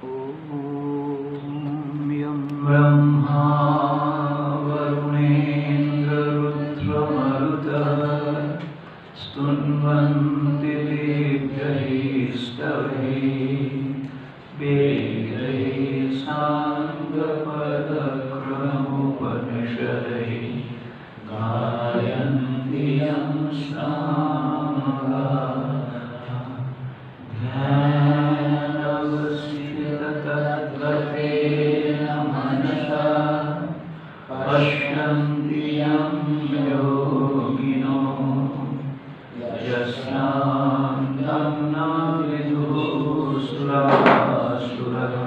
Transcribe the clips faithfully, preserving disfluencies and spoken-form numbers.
ॐ यं ब्रह्मा वरुणेन्द्ररुद्रमरुतः स्तुन्वन्ति दिव्यैस्तवैः वेदैः साङ्गपदक्रमोपनिषदैः गायन्ति यं सामगाः ध्यानवसिततद्गतेन मनसा पश्यन्ति यं योगिनो यस्यान्तं न विदुःसुरासुरः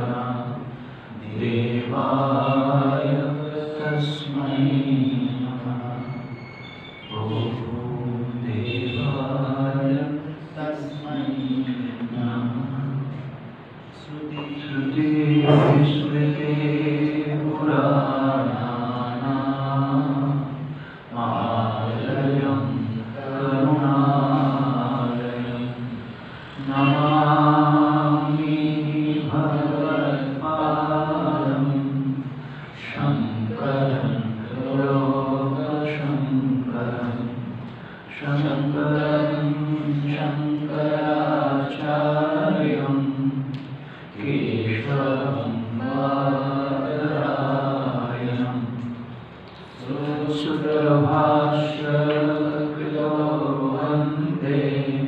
देवाय तस्मै नमः। ॐ देवाय तस्मै नमः। श्रुतिस्मृते पुराणानाम् आलयं करुणालयं नमामि भगवत्पादं शङ्करं लोकशङ्करं शङ्करं शङ्कराचार्यं केशवं बादरायणं सूत्रभाष्यकृतो वन्दे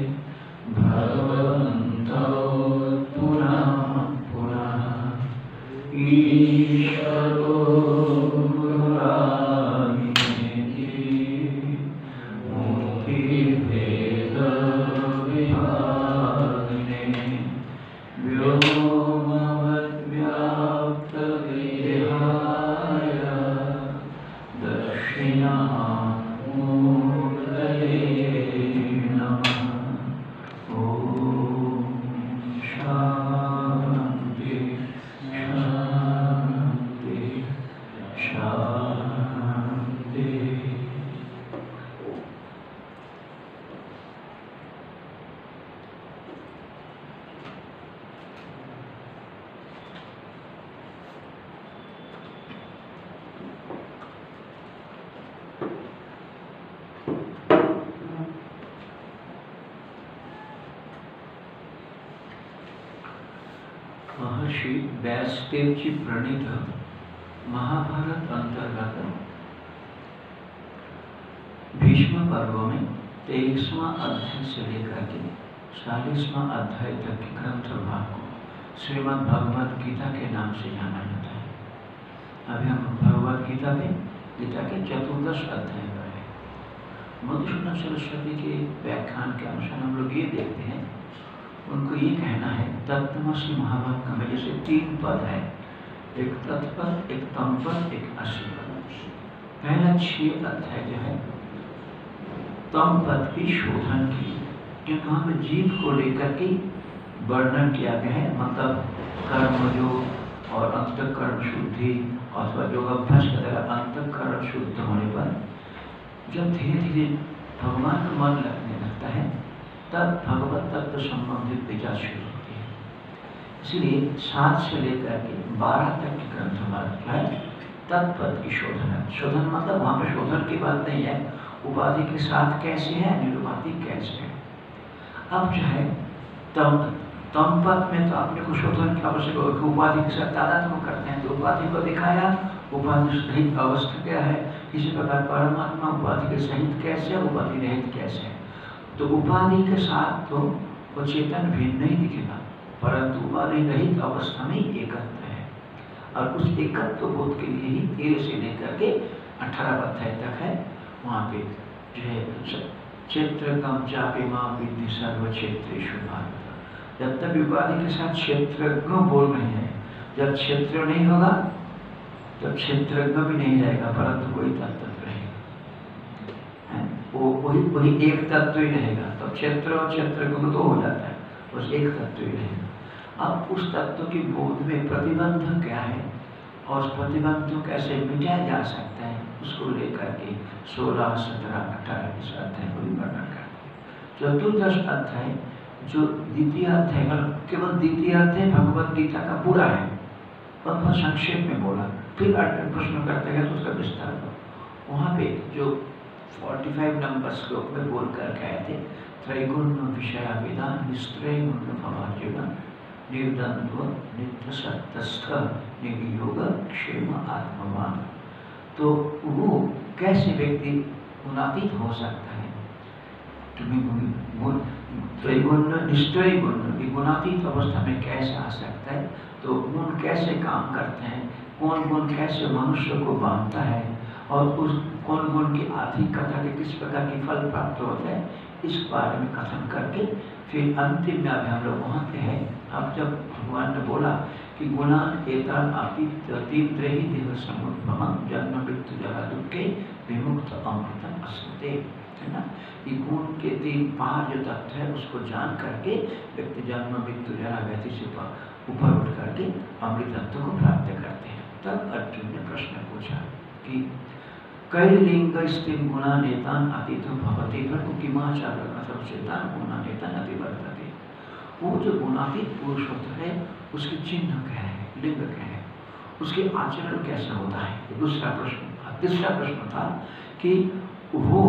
भगवन्तौ पुनः पुनः। ईश्वरो गुरुरात्मेति मूर्तिभेदविभागिने व्योमवद्व्याप्तदेहाय दक्षिणामूर्तये नमः। ॐ शान्ति शान्ति शान्ति। महर्षि व्यासदेव जी प्रणीत महाभारत अंतर्गत भीष्म पर्व में तेईसवां अध्याय से लेकर के चालीसवां अध्याय तक के ग्रंथ भाग को श्रीमद् भगवद गीता के नाम से जाना जाता है। अभी हम भगवद गीता में गीता के चतुर्दश अध्याय पर है। मधुसूदन सरस्वती के व्याख्यान के अनुसार हम लोग ये देखते हैं, उनको ये कहना है तत्त्वमसि महावाक्य में जैसे तीन पद है, एक तत्पद, एक तमपद, एक असिपद। पहला छह अध्याय जो है तम पद की शोधन की, क्योंकि वहाँ पे जीव को लेकर के वर्णन किया गया है, मतलब कर्मयोग और अंतःकरण शुद्धि अथवा योग अभ्यास के द्वारा अंतःकरण शुद्ध होने पर जब धीरे धीरे भगवान का मन लगने लगता है तब भगवत तत्व संबंधित विचार शुरू होती है। इसलिए सात से लेकर के बारह तक के ग्रंथ हमारा क्या है तत्पद की शोधन है। शोधन मतलब वहाँ पे शोधन की बात नहीं है, उपाधि के साथ कैसे है, निरुपाधि कैसे है। अब जो है तम तम पद में तो अपने को शोधन की आवश्यकता है, उपाधि के साथ तादात्म्य करते हैं तो उपाधि को दिखाया, उपाधि रहित अवस्था क्या है। इसी प्रकार परमात्मा उपाधि के सहित कैसे है, उपाधि रहित कैसे है। तो उपाधि के साथ तो वो चेतन भिन्न नहीं दिखेगा, परंतु उपाधि रहित अवस्था में एकत्व है। और उस एकत्व बोध के लिए ही तेरह से लेकर के अठारह अध्याय तक है। वहाँ पे जो है क्षेत्र कम चापे माँ विद्धि सर्व क्षेत्रेषु भारत। जब तक उपाधि के साथ क्षेत्रज्ञ बोल रहे हैं, जब क्षेत्र नहीं होगा तब क्षेत्रज्ञ भी नहीं रहेगा, परंतु कोई तत्व रहेगा, वो वही वही एक तत्व ही रहेगा। तो क्षेत्र और क्षेत्रज्ञ तो हो जाता है, बस एक तत्व ही रहेगा। अब उस तत्व की बोध में प्रतिबंध क्या है और उस प्रतिबंध को कैसे मिटाया जा सकता है, उसको लेकर के सोलह सत्रह अठारह इस अध्याय को भी वर्णन करते हैं। चतुर्दश अध्याय जो द्वितीय अध्याय, केवल द्वितीय अध्याय भगवद गीता का पूरा है, और बहुत संक्षेप में बोला, फिर अटल प्रश्न करते हैं तो उसका विस्तार हो। वहाँ पे जो पैंतालीस नंबर श्लोक में बोल कर आए थे, त्रैगुण्य विषय वेदा निस्त्रय गुण भवार्जुन निर्द्वंद्व नित्य सत्तस्थ निर्योग क्षेम आत्मवान। तो वो कैसे व्यक्ति गुणातीत हो सकता है? त्रैगुण्य निष्ठय गुण गुणातीत अवस्था में कैसे आ सकता है? तो गुण कैसे काम करते हैं, कौन गुण कैसे मनुष्य को बांधता है, और उस कौन गुण की आधिकता के किस प्रकार की फल प्राप्त होता है, इस बारे में कथन करके फिर अंतिम में अभी हम लोग वहाँ पे हैं। अब जब भगवान ने बोला कि गुणान एतान अतीत तीव्र ही देव समुद्भवम जन्म मृत्यु जरा दुखे विमुक्त अमृतम अस्मते, है ना। ये गुण के तीन पार जो तत्व है उसको जान करके व्यक्ति जन्म मृत्यु जरा व्यक्ति से ऊपर उठ करके अमृत तत्व को प्राप्त करते हैं। तब अर्जुन ने प्रश्न पूछा कि कई लिंग स्थित गुणा नेतान अतीत भवते प्रभु किमाचार मतलब चेतान गुणा नेतान अतिवर्तते। वो जो गुणातीत पुरुष होता है उसके चिन्ह क्या है, लिंग क्या है, उसके आचरण कैसा होता है। दूसरा प्रश्न, तीसरा प्रश्न था कि वो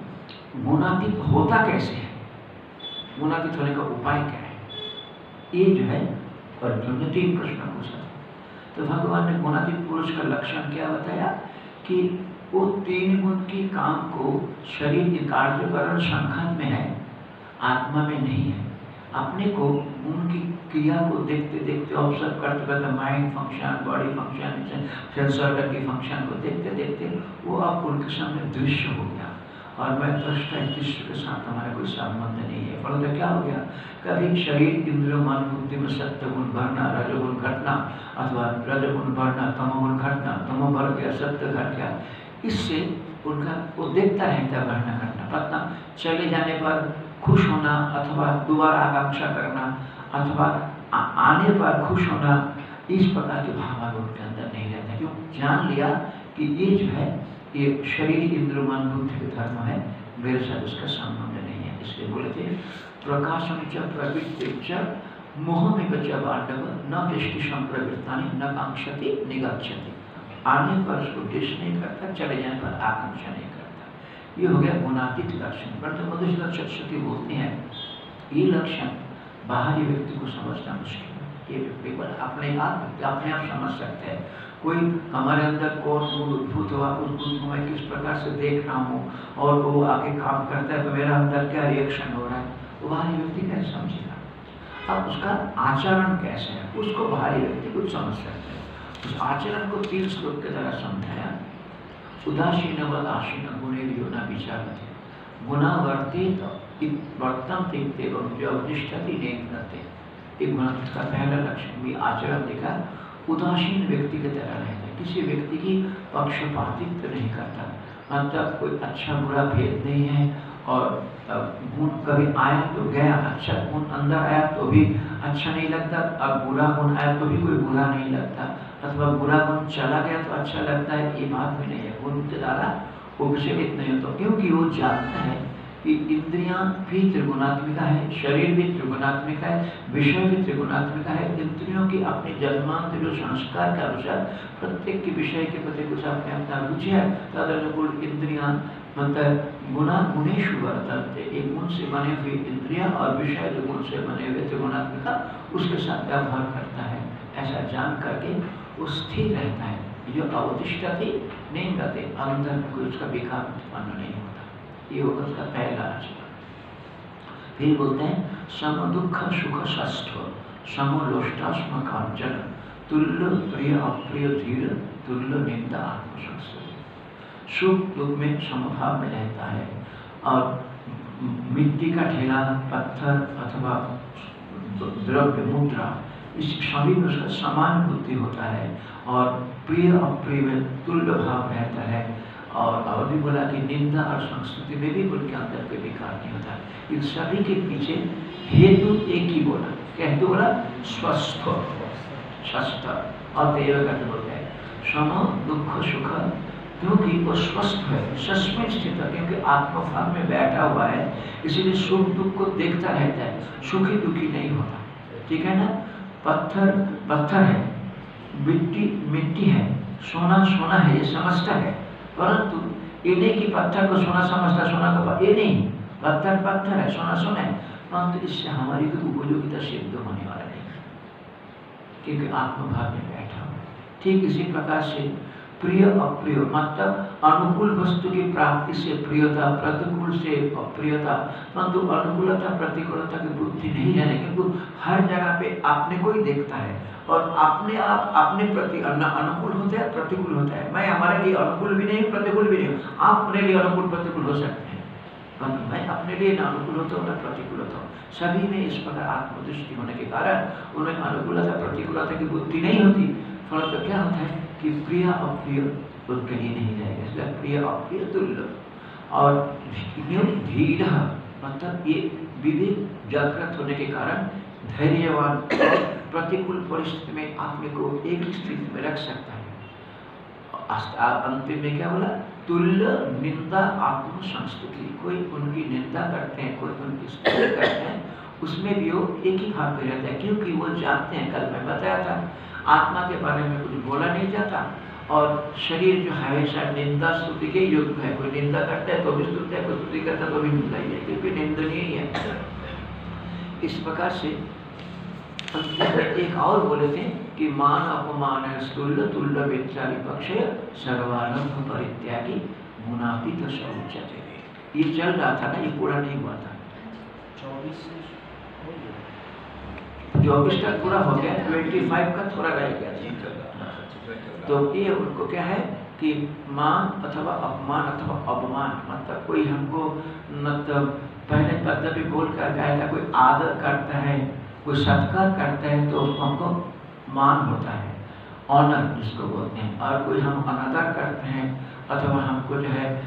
गुणातीत होता कैसे है, गुणातीत होने का उपाय क्या है। ये जो है अर्जुन ने तीन प्रश्न पूछा। तो भगवान ने गुणातीत पुरुष का लक्षण क्या बताया कि वो तीन गुण के काम को शरीर के कार्यकरण संघात में है, आत्मा में नहीं है। अपने को उनकी क्रिया को देखते देखते ऑब्जर्व करते करते mind function, body function, sense organ की फंक्शन को देखते देखते वो अब उनके सामने दृश्य हो गया, और मैं दृष्टा दृश्य के साथ हमारा कोई संबंध नहीं है। फल क्या हो गया, कभी शरीर इंद्रियों मन बुद्धि में सत्य गुण बढ़ना, रजोगुण घटना, अथवा रजोगुण बढ़ना, तमोगुण घटना, तमो बढ़ गया, सत्य घट गया। इससे उनका वो देखता रहता है बढ़ना घटना, पतना चले जाने पर खुश होना, अथवा दोबारा आकांक्षा करना, अथवा आ, आने पर खुश होना, इस प्रकार के भाव उनके अंदर नहीं रहता। क्यों? जान लिया कि ये जो है ये शरीर इंद्र मन बुद्धि के धर्म है, मेरे साथ उसका संबंध नहीं है। इसलिए बोले थे प्रकाशम च प्रवृत्ति च मोह में बचा बांडव न दृष्टि संप्रवृत्तानि न कांक्षति निगच्छति। आने पर उसको दृष्टि नहीं करता, चले जाने पर आकांक्षा नहीं करता। ये हो गया गुणातीत लक्षण। परंतु मनुष्य लक्षण श्रुति बोलते हैं ये लक्षण बाहरी व्यक्ति को समझना मुश्किल है। ये व्यक्ति अपने आप अपने आप समझ सकते हैं। कोई हमारे अंदर कौन गुण उद्भूत हुआ, उस गुण को मैं किस प्रकार से देख रहा हूँ, और वो आगे काम करता है तो मेरा अंदर क्या रिएक्शन हो रहा है, वो बाहरी व्यक्ति कैसे समझेगा। अब उसका आचरण कैसे है उसको बाहरी व्यक्ति कुछ समझ सकते हैं। उस आचरण को तीन श्लोक के द्वारा समझाया। उदासीन व आसीन गुणे योना विचार गुणावर्तित वर्तम एवं जो अवनिष्ठति नहीं करते। एक गुण का पहला लक्षण भी आचरण देखा, उदासीन व्यक्ति की तरह रहता है, किसी व्यक्ति की पक्षपातित्व नहीं करता, मतलब कोई अच्छा बुरा भेद नहीं है। और गुण कभी आया तो गया, अच्छा गुण अंदर आया तो भी अच्छा नहीं लगता, अब बुरा गुण आया तो भी कोई बुरा नहीं लगता, अथवा बुरा गुण चला गया तो अच्छा लगता है, ये बात भी नहीं है। गुण के द्वारा वो विचलित नहीं होता, क्योंकि वो जानता है कि इंद्रियां भी त्रिगुणात्मिका है, शरीर भी त्रिगुणात्मिका है, विषय भी त्रिगुणात्मिका है। इंद्रियों की अपने जन्मांत जो संस्कार के अनुसार प्रत्येक के विषय के प्रति कुछ अपने अपना रुचि है, तदनुकूल इंद्रियां मतलब गुणा गुणेषु वर्तन्ते। एक गुण से बने हुए इंद्रियां और विषय जो गुण से बने हुए त्रिगुणात्मिका उसके साथ व्यवहार करता है। ऐसा जान करके वो स्थिर रहता है, जो अवतिष्ठति नहीं करते, अंदर में कोई उसका विकार उत्पन्न नहीं होता। ये होगा उसका पहला आचरण। फिर बोलते हैं सम दुख सुख षष्ठ सम लोष्टास्म कांचन तुल्य प्रिय अप्रिय धीर तुल्य निंदा आत्मसंस्कृति। सुख दुख में समभाव में रहता है, और मिट्टी का ढेला, पत्थर अथवा द्रव्य मुद्रा, इस सभी में उसका समान बुद्धि होता है, और प्रिय अप्रिय में तुल्य भाव रहता है। और और भी बोला कि निंदा और संस्कृति में भी उनके अंदर कोई विकार नहीं होता। इन सभी के पीछे हेतु एक ही बोला, क्या हेतु बोला? स्वस्थ स्वस्थ। और बोलते हैं सम दुख सुख क्योंकि वो स्वस्थ है, सस्मित स्थित है, क्योंकि आत्मभाव में बैठा हुआ है, इसीलिए सुख दुख को देखता रहता है, सुखी दुखी नहीं होता। ठीक है ना? पत्थर पत्थर है, मिट्टी मिट्टी है, सोना सोना है, ये समझता है, परंतु ये नहीं कि पत्थर को सोना समझता, सोना को ये नहीं, पत्थर पत्थर है, सोना सोना है, परंतु इससे हमारी कोई उपयोगिता सिद्ध होने वाला नहीं, क्योंकि आत्मभाव में बैठा हुआ। ठीक इसी प्रकार से प्रिय अप्रिय मतलब अनुकूल वस्तु की प्राप्ति से प्रियता, प्रतिकूल से अप्रियता, परंतु अनुकूलता प्रतिकूलता की बुद्धि नहीं है, क्योंकि हर जगह पे अपने को ही देखता है और अपने आप अपने प्रति अनुकूल होता है, प्रतिकूल होता है। मैं हमारे लिए अनुकूल भी नहीं, प्रतिकूल भी नहीं, आप अपने लिए अनुकूल प्रतिकूल हो सकते हैं, परंतु मैं अपने लिए न अनुकूल होता हूँ न प्रतिकूल होता हूँ। सभी में इस प्रकार आत्मदृष्टि होने के कारण उन्हें अनुकूलता प्रतिकूलता की बुद्धि नहीं होती। फल तो क्या होता है कि प्रिय अप्रिय उनके लिए नहीं रहेगा, इसलिए प्रिय अप्रिय तुल्य। और धीर मतलब ये विवेक जागृत होने के कारण धैर्यवान प्रतिकूल परिस्थिति में आदमी को एक स्थिति में रख सकता है। अंतिम में क्या बोला? तुल्य निंदा आत्म संस्तुति। कोई उनकी निंदा करते हैं, कोई उनकी स्तुति करते हैं, उसमें भी वो एक ही भाव में रहता है, क्योंकि वो जानते हैं, कल मैं बताया था, आत्मा के बारे में कुछ बोला नहीं जाता और शरीर जो है हमेशा निंदा स्तुति के युग है। कोई निंदा करता है तो भी स्तुति है, कोई स्तुति करता है तो भी निंदा ही है, क्योंकि निंदनीय ही है। इस प्रकार से एक और बोले थे कि मान अपमान तुल्य तुल्य विचारी पक्ष सर्वारंभ परित्यागी मुनापित सौचते। ये चल रहा था ना, ये पूरा नहीं हुआ था। चौबीस चौबीस तक पूरा हो गया, पच्चीस का थोड़ा रह गया। तो ये उनको क्या है कि मान अथवा अपमान अथवा अपमान मतलब कोई हमको मतलब पहले पद्धति बोल कर गया था, कोई आदर करता है, कोई सत्कार करता है तो हमको मान होता है, ऑनर जिसको बोलते हैं। और कोई हम अनादर करते हैं अथवा हमको जो है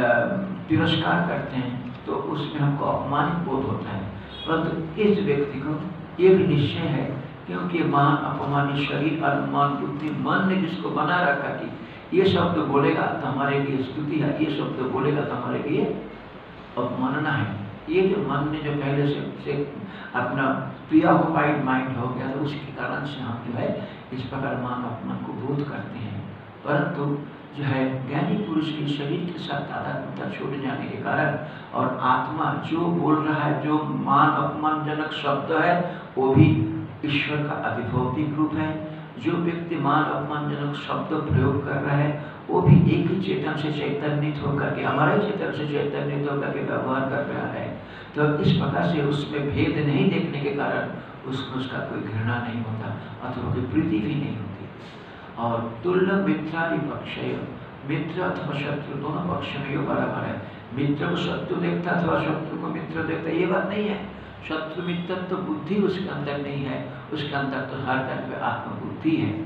तिरस्कार करते हैं तो उसमें हमको अपमानित बोध होता है। परंतु इस व्यक्ति को ये भी निश्चय है, क्योंकि मान अपमानी शरीर और मन बुद्धि, मन ने जिसको बना रखा कि ये शब्द बोलेगा तो हमारे लिए स्तुति है, ये शब्द बोलेगा तो हमारे लिए अपमानना है। ये जो मन ने जो पहले से, से अपना प्रियाकुपाइड माइंड हो गया, तो उसके कारण से हम जो है इस प्रकार मान अपमान को बोध करते हैं। परंतु जो है ज्ञानी पुरुष के शरीर के साथ तादात्म्यता छूट जाने के कारण और आत्मा जो बोल रहा है, जो मान अपमानजनक शब्द है, वो भी ईश्वर का अधिभौतिक रूप है। जो व्यक्ति मान अपमानजनक शब्द प्रयोग कर रहा है वो भी एक ही चेतन से चैतन्यित होकर के, हमारे चेतन से चैतन्यित होकर के व्यवहार कर रहा है। तो इस प्रकार से उसमें भेद नहीं देखने के कारण उसको उसका कोई घृणा नहीं होता अथवा कोई प्रीति भी नहीं होती। और तुल्य मित्रादि पक्ष, मित्र अथवा शत्रु दोनों पक्ष में ये बराबर है। मित्र को शत्रु देखता अथवा शत्रु को मित्र देखता, ये बात नहीं है। शत्रु मित्र तो बुद्धि उसके अंदर नहीं है, उसके अंदर तो हर तरह में आत्मबुद्धि है।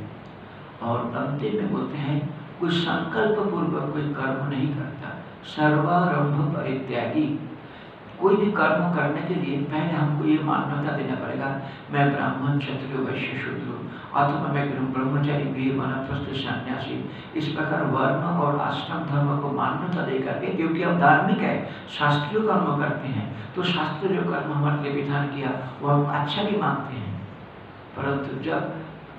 और अंतिम में बोलते हैं कोई संकल्प पूर्वक कोई कर्म नहीं करता, सर्वारंभ परित्यागी। कोई भी कर्म करने के लिए पहले हमको ये मान्यता देना पड़ेगा, मैं ब्राह्मण क्षत्रिय वैश्य शूद्र अथवा मैं ब्रह्मचारी गृह वानप्रस्थ सन्यासी, इस प्रकार वर्ण और आश्रम धर्म को मान्यता दे करके, क्योंकि हम धार्मिक है, शास्त्रीय कर्म करते हैं, तो शास्त्र जो कर्म हमारे लिए विधान किया वो हम अच्छा भी मानते हैं। परंतु जब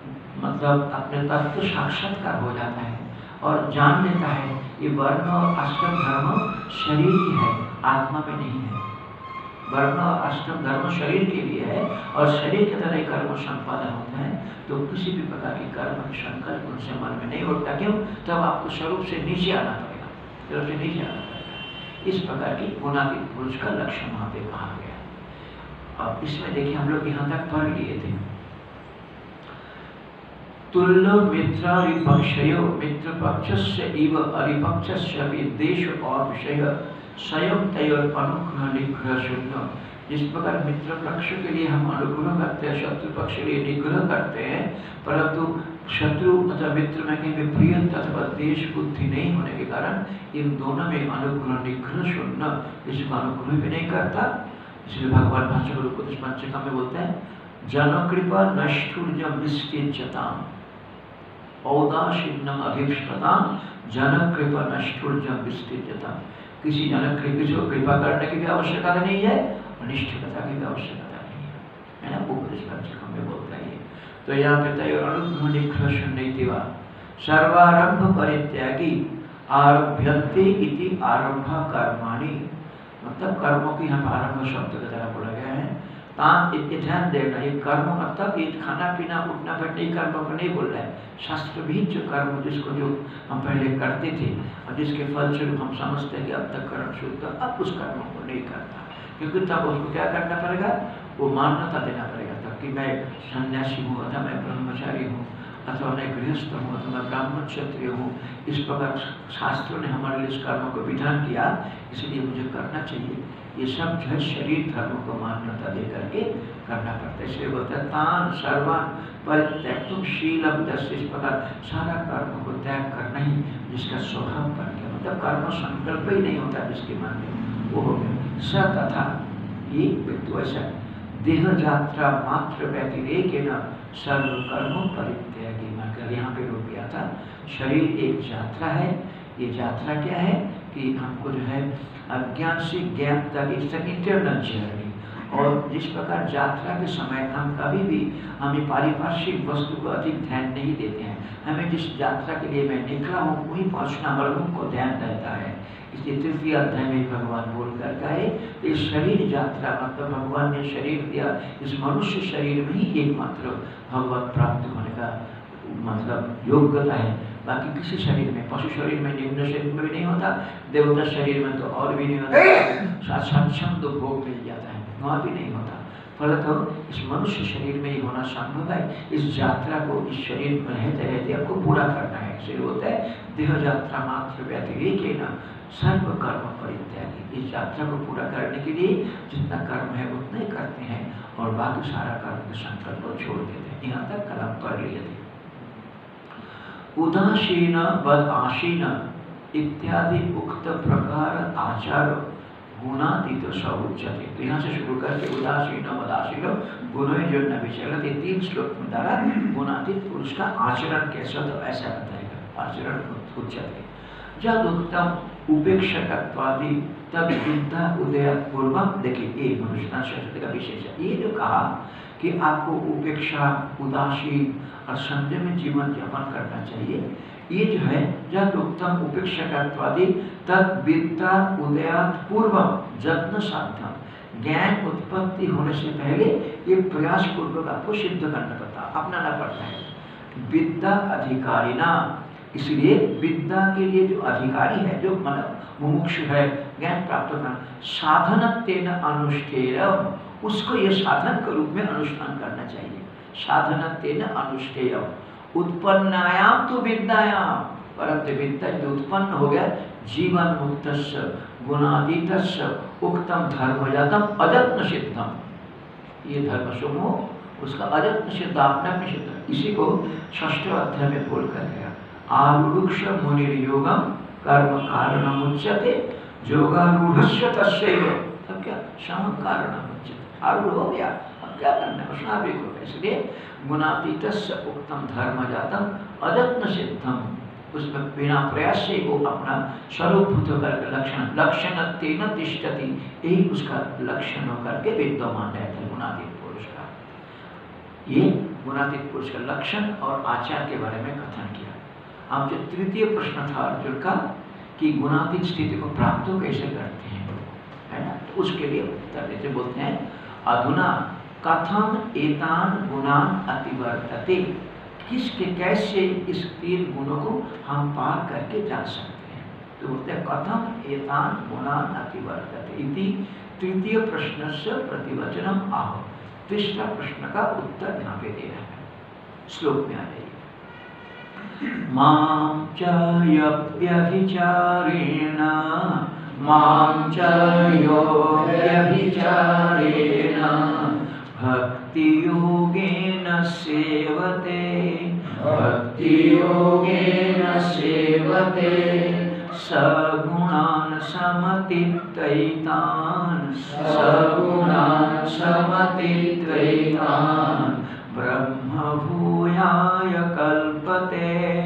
मतलब अपने तत्व साक्षात्कार हो जाता है और जान लेता है ये वर्ण और आश्रम धर्म शरीर की है, आत्मा में नहीं है। वर्ण और आश्रम धर्म शरीर के लिए है और शरीर के तरह कर्म संपादन होता है, तो किसी भी प्रकार की कर्म संकल्प उनसे मन में नहीं उठता। क्यों? तब आपको स्वरूप से नीचे आना पड़ेगा, स्वरूप से नीचे आना पड़ेगा। इस प्रकार की गुणातीत पुरुष का लक्ष्य वहाँ पे कहा गया। अब इसमें देखिए हम लोग यहाँ तक पढ़ लिए थे। तुल्य मित्रारिपक्षयो मित्र पक्षस्य इव अरिपक्षस्य विद्वेष और विषय स्वयं तयोर अनुग्रह निग्रह शून्य। जिस प्रकार मित्र पक्ष के लिए हम अनुग्रह करते हैं, शत्रु पक्ष के लिए निग्रह करते हैं, परंतु शत्रु अथवा मित्र में कहीं भी प्रिय अथवा देश बुद्धि नहीं होने के कारण इन दोनों में अनुग्रह निग्रह शून्य, किसी को अनुग्रह भी नहीं करता। इसलिए भगवान भाष्य गुरु उपदेश पंचका में बोलते हैं जन कृपा नष्टुर्ज मिष्टिज्यताम। औदासीन्नम अभीप्सताम जन कृपा नष्टुर्जम विस्तृतता। किसी जन किसी को कृपा करने की भी आवश्यकता नहीं है और निष्ठुरता की भी आवश्यकता नहीं है, है ना। उपनिषद में बोलता है। तो यहाँ पे तय अनुघ्निख्रशुन्नैतिवा सर्वारंभ परित्यागी आरभ्यन्ते इति आरंभ कर्माणि। मतलब कर्मों की यहाँ आरंभ शब्द की तरह बोला गया है। तान ध्यान देना, ये कर्म मतलब ये खाना पीना उठना बैठना ये कर्म को नहीं बोल रहा है। शास्त्र भी जो कर्म जिसको जो हम पहले करते थे और जिसके फलस्वरूप हम समझते हैं कि अब तक कर्म शुरू था, अब उस कर्म को नहीं करता, क्योंकि तब उसको क्या करना पड़ेगा, वो मान्यता देना पड़ेगा तब कि मैं सन्यासी हूँ अथवा मैं ब्रह्मचारी हूँ अथवा मैं गृहस्थ हूँ अथवा मैं ब्राह्मण क्षत्रिय हूँ। इस प्रकार शास्त्रों ने हमारे लिए इस कर्म को विधान किया, इसलिए मुझे करना चाहिए। ये सब जो है शरीर धर्म को मान्यता दे करके करना पड़ता है। इसलिए बोलता है तान सर्वान परित्यक्तुम शीलम दस्य। इस प्रकार सारा कर्म को त्याग करना ही जिसका स्वभाव बन गया, मतलब कर्म संकल्प ही नहीं होता जिसके मन में, वो हो गया स तथा। ये व्यक्ति वैसा देह यात्रा मात्र व्यतिरेक न सर्व कर्म परित्यागी। मैं यहाँ पे रोक गया था। शरीर एक यात्रा है। ये यात्रा क्या है कि हमको जो है अज्ञान से ज्ञान तक इस इंटरनल जर्नी। और जिस प्रकार यात्रा के समय हम कभी भी हमें पारिपार्श्विक वस्तु को अधिक ध्यान नहीं देते हैं। हमें जिस यात्रा के लिए मैं निकला हूँ वहीं पहुँचना हमारा को ध्यान रहता है। इसलिए तृतीय अध्याय में भगवान बोल कर गए इस शरीर यात्रा मतलब भगवान ने शरीर दिया, इस मनुष्य शरीर में ही एकमात्र भगवत प्राप्त होने का मतलब योग्यता है। बाकी किसी शरीर में, पशु शरीर में, निम्न शरीर में भी नहीं होता, देवता शरीर में तो और भी नहीं होता, सक्षम तो भोग मिल जाता है, वहाँ भी नहीं होता। फलतः इस मनुष्य शरीर में ही होना संभव है। इस यात्रा को इस शरीर में रहते रहते आपको पूरा करना है। इसलिए होता है देह यात्रा मात्र व्यतिरेक न सर्व कर्म परित्यागी। इस यात्रा को पूरा करने के लिए जितना कर्म है उतना ही करते हैं और बाकी सारा कर्म के संकल्प को छोड़ देते हैं। यहाँ तक कलम पढ़ लिए थे। उदासीन बद आसीन इत्यादि उक्त प्रकार आचार गुणातीत सौच्यते। तो यहाँ से शुरू करके उदासीन बदासीन गुणों जो न विचलते तीन श्लोक में द्वारा गुणातीत पुरुष का आचरण कैसा तो ऐसा बताएगा। आचरण उच्यते जब उत्तम उपेक्षकत्वादि तब विद्या उदय पूर्वम। देखिए ये मनुष्य शब्द का विशेष है। ये जो कहा कि आपको उपेक्षा उदासीन और संजय में जीवन यापन करना चाहिए, ये जो है जब उत्तम उपेक्षकत्वादि तद विद्या उदयात पूर्वम जत्न साध्यम। ज्ञान उत्पत्ति होने से पहले ये प्रयास पूर्वक आपको सिद्ध करना पड़ता, अपनाना पड़ता है। विद्या अधिकारिणा, इसलिए विद्या के लिए जो अधिकारी है, जो मन मुमुक्षु है ज्ञान प्राप्त करना, साधन तेन अनुष्ठेय, उसको ये साधन के रूप में अनुष्ठान करना चाहिए। साधन तेन अनुष्ठेय उत्पन्नायाम तो विद्यायाम, परंतु विद्या जो उत्पन्न हो गया जीवन मुक्तस्य गुणातीतस्य उक्तम धर्मजातम अजत्न सिद्धम। ये धर्म समूह उसका अजत्न सिद्ध अपने में सिद्ध। इसी को षष्ठ अध्याय में बोल कर गया आरूढ़ मुनिर्योगम कर्म कारणम उच्यते योगारूढ़स्य तस्यैव। तब क्या सम कारणम उच्यते, आरूढ़ हो गया अब क्या करना है, स्वाभाविक हो गया। इसलिए गुणातीतस्य उक्तम धर्मजातम अजत्न सिद्धम, उसमें बिना प्रयास से वो अपना स्वरूप भूत करके लक्षण लक्षण तेन तिष्ठति, यही उसका लक्षण होकर के विद्यमान रहता है गुणातीत पुरुष का। ये गुणातीत पुरुष का लक्षण और आचार के बारे में कथन किया। अब जो तृतीय प्रश्न था अर्जुन का कि गुणातीत स्थिति को प्राप्त कैसे करते हैं, है ना, तो उसके लिए उत्तर देते बोलते हैं अधुना कथम एतान गुणान अतिवर्तते, किसके कैसे इस तीन गुणों को हम पार करके जा सकते हैं। तो बोलते हैं कथम एतान गुणान अतिवर्तते इति तृतीय प्रश्न से प्रतिवचनम आह। तीसरा प्रश्न का उत्तर यहाँ पे दे रहा है, श्लोक में आ जाइए। मां च यप्यभिचारेण मां च यो व्यभिचारेण भक्ति योगेन सेवते भक्ति योगेन सेवते सगुणान् समतीत्यैतान् सगुणान् समतीत्यैतान् ब्रह्म भूयाय कल्पते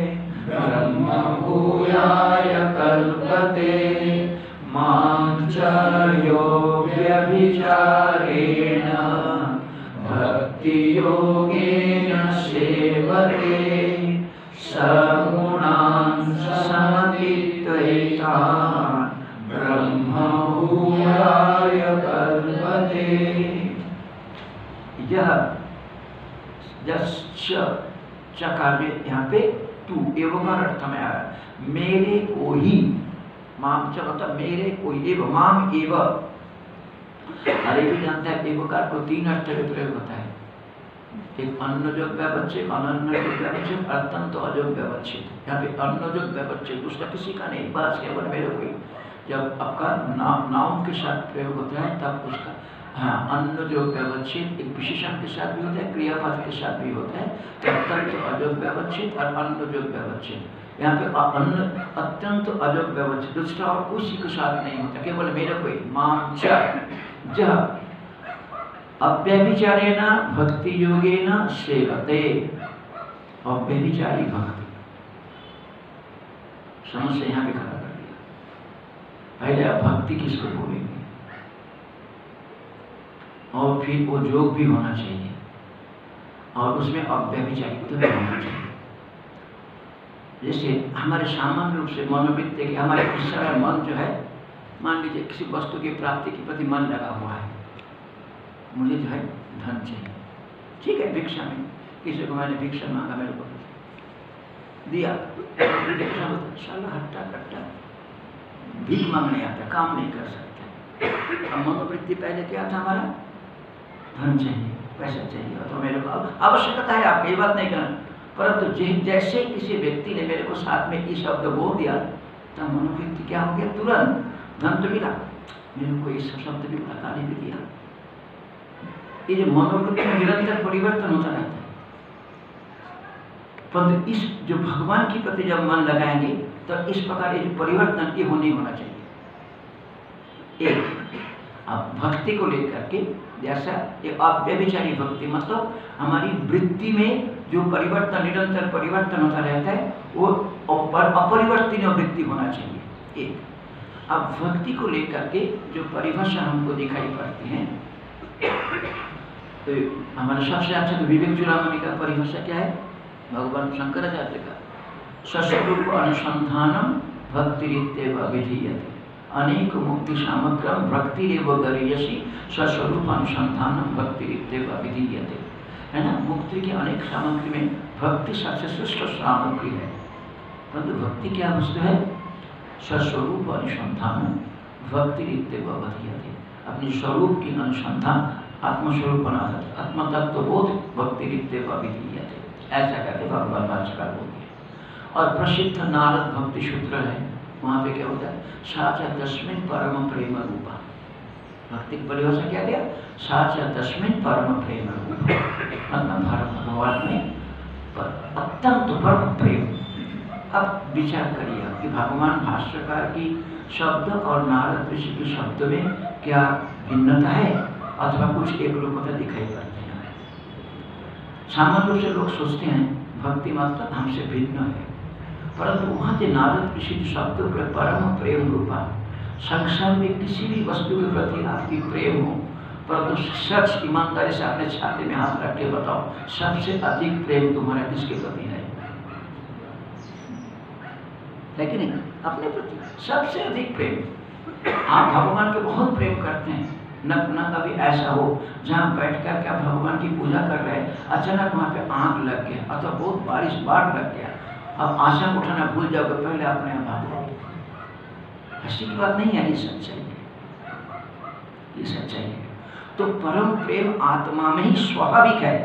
भूयाय कल्पते मां च यो व्यभिचारेण भक्ति योगेन सेवते सगुणान् समतीत्यैतान् ब्रह्म भूयाय कल्पते। यह जश्च चकार में यहाँ पे तू एवं अर्थ में आया, मेरे को ही, माम च मतलब मेरे को ही, एवं माम एव। हर एक जानता है एवकार को तीन अर्थ में प्रयोग होता है, एक अन्नजोग्य व्यवच्छेद, अनन्नजोग्य व्यवच्छेद, अत्यंत अयोग्य व्यवच्छेद। यहाँ पे अन्नजोग्य व्यवच्छेद दूसरा किसी का नहीं, बस केवल मेरे को ही। जब आपका नाम नाम के साथ प्रयोग होता है तब उसका हाँ अन्नजोग्य व्यवच्छेद एक विशेषण के साथ भी होता है, क्रियापद के साथ भी होता है। अत्यंत अयोग्य व्यवच्छेद और अन्नजोग्य व्यवच्छेद। यहाँ पे अन्न अत्यंत अयोग्य व्यवच्छेद दूसरा और किसी के साथ नहीं होता, केवल मेरे को ही। मां च जह अव्यभिचारेण भक्ति योगेन सेवते। अव्यभिचारी भक्ति समस्या यहाँ पे खड़ा कर दिया। पहले आप भक्ति किसको बोलेंगे, और फिर वो योग भी होना चाहिए, और उसमें अव्यभिचारित्व भी होना चाहिए। जैसे हमारे सामान्य रूप से मनोवृत्ति कि हमारे इस समय मन जो है, मान लीजिए किसी वस्तु की प्राप्ति के प्रति मन लगा हुआ है, मुझे जो है धन चाहिए, ठीक है, भिक्षा में किसी को मैंने भिक्षा मांगा, मेरे को दिया, साला हट्टा कट्टा भीख मांगने आता, काम नहीं कर सकता। अब मनोवृत्ति पहले क्या था हमारा, धन चाहिए, पैसा चाहिए, तो मेरे को आवश्यकता है आपकी, ये बात नहीं करना, परंतु जैसे किसी व्यक्ति ने मेरे को साथ में ये शब्द बोल दिया तब मनोवृत्ति क्या हो गया, तुरंत धन तो मिला, मेरे को ये शब्द भी गाली भी दिया। ये जो मनोवृत्ति में निरंतर परिवर्तन होता रहता है, परंतु इस जो भगवान के प्रति जब मन लगाएंगे तो इस प्रकार ये जो परिवर्तन ये होने होना चाहिए। एक अब भक्ति को लेकर के जैसा ये अव्यभिचारी भक्ति मतलब हमारी वृत्ति में जो परिवर्तन निरंतर परिवर्तन होता रहता है वो अपरिवर्तनीय वृत्ति होना चाहिए। एक अब भक्ति को लेकर के जो परिभाषा हमको दिखाई पड़ती है, तो हमारे सबसे अच्छा तो विवेक चूड़ामणि का परिभाषा क्या है, भगवान शंकराचार्य का, स्वस्वरूप अनुसंधानम भक्तिरित्येव अभिधीयते अनेक मुक्ति सामग्रम भक्तिरेव गरीयसी स्वस्वरूप अनुसंधानम भक्तिरित्येव अभिधीयते। है ना, मुक्ति की अनेक सामग्री में भक्ति सबसे श्रेष्ठ सामग्री है, परंतु भक्ति क्या वस्तु है, स्वस्वरूप अनुसंधान भक्तिरित्येव अभिधीयते। अपने स्वरूप की अनुसंधान, आत्मस्वरूप बनाता, आत्मतत्व बोध भक्तिरित्येव अभिधीयते, ऐसा कहते भगवान भाष्यकार बोलते हैं। और प्रसिद्ध नारद भक्ति सूत्र है, वहाँ पे क्या होता है, साचा तस्मिन् परम प्रेम रूपा। भक्ति की परिभाषा क्या दिया, साचा तस्मिन् परम प्रेम रूपा, मतलब भगवान में अत्यंत परम प्रेम। अब विचार करिए कि भगवान भाष्यकार की शब्द और नारद ऋषि के शब्द में क्या भिन्नता है अथवा कुछ एक रूपता दिखाई पड़ती है। सामान्य रूप से लोग सोचते हैं भक्ति मतलब हमसे भिन्न है, परंतु वहाँ के नारद ऋषि शब्द पर परम प्रेम रूपा, संसार में किसी भी वस्तु के प्रति आपकी प्रेम हो, परंतु सच ईमानदारी से अपने छाती में हाथ रख के बताओ सबसे अधिक प्रेम तुम्हारा किसके प्रति है, है कि नहीं, अपने प्रति सबसे अधिक प्रेम। आप भगवान के बहुत प्रेम करते हैं, न न कभी ऐसा हो जहाँ बैठ कर के आप भगवान की पूजा कर रहे हैं, अचानक वहाँ पे आग लग गया अथवा बहुत बारिश बाढ़ लग गया, अब आसन उठाना भूल जाओगे, पहले अपने आप भाग जाओगे। हंसी की बात नहीं है, ये सच्चाई है, ये सच्चाई है। तो परम प्रेम आत्मा में ही स्वाभाविक है।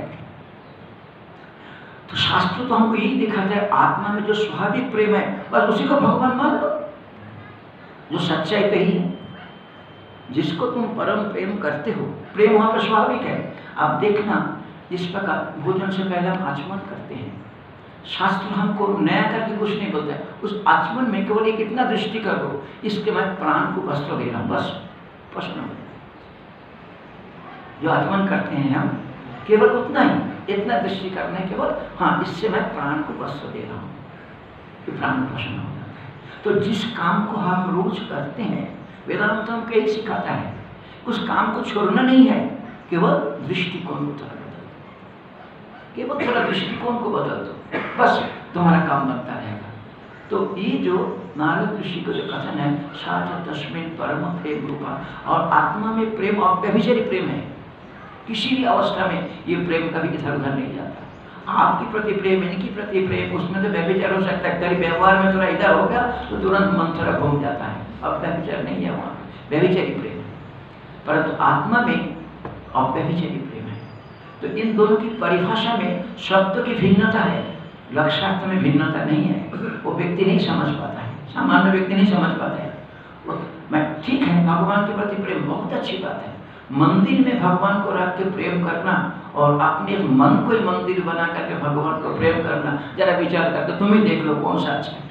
तो शास्त्र तो हमको यही दिखाता है, आत्मा में जो स्वाभाविक प्रेम है बस उसी को भगवान मान लो, जो सच्चाई कही है। जिसको तुम परम प्रेम करते हो, प्रेम वहां पर स्वाभाविक है। आप देखना, जिस प्रकार भोजन से पहले हम आचमन करते हैं, शास्त्र हमको नया करके कुछ नहीं बोलता है, उस आचमन में केवल एक इतना दृष्टि करो, इसके बाद प्राण को वस्त्र दे रहा हूं, बस प्रश्न। जो आचमन करते हैं हम केवल उतना ही, इतना दृष्टि करना है केवल, हाँ इससे मैं प्राण को वस्त्र दे रहा हूँ, तो प्राण प्रश्न हो जाता है। तो जिस काम को हम रोज करते हैं, वेदांत हमको यही सिखाता है, उस काम को छोड़ना नहीं है, केवल दृष्टिकोण को थोड़ा बदल दो, केवल थोड़ा दृष्टिकोण को बदल दो, बस तुम्हारा काम बनता रहेगा। तो ये जो नारद ऋषि का जो कथन है, साथ तस्मिन् परम प्रेम रूपा, और आत्मा में प्रेम अव्यभिचारी प्रेम है, किसी भी अवस्था में ये प्रेम कभी इधर उधर नहीं जाता। आपके प्रति प्रेम, इनकी प्रति प्रेम, उसमें तो व्यभिचार हो सकता है, कभी व्यवहार में थोड़ा इधर हो गया तो तुरंत मन थोड़ा घूम जाता है, अब व्यभिचार नहीं है वहाँ, व्यभिचारी प्रेम है। परंतु आत्मा में अव्यभिचारी प्रेम है। तो इन दोनों की परिभाषा में शब्द की भिन्नता है, लक्ष्यार्थ में भिन्नता नहीं है, वो व्यक्ति नहीं समझ पाता है, सामान्य व्यक्ति नहीं समझ पाता है। वो मैं ठीक है, भगवान के प्रति प्रेम बहुत अच्छी बात है, मंदिर में भगवान को रख के प्रेम करना और अपने मन को ही मंदिर बना करके भगवान को प्रेम करना, जरा विचार करके तुम ही देख लो कौन सा अच्छा है।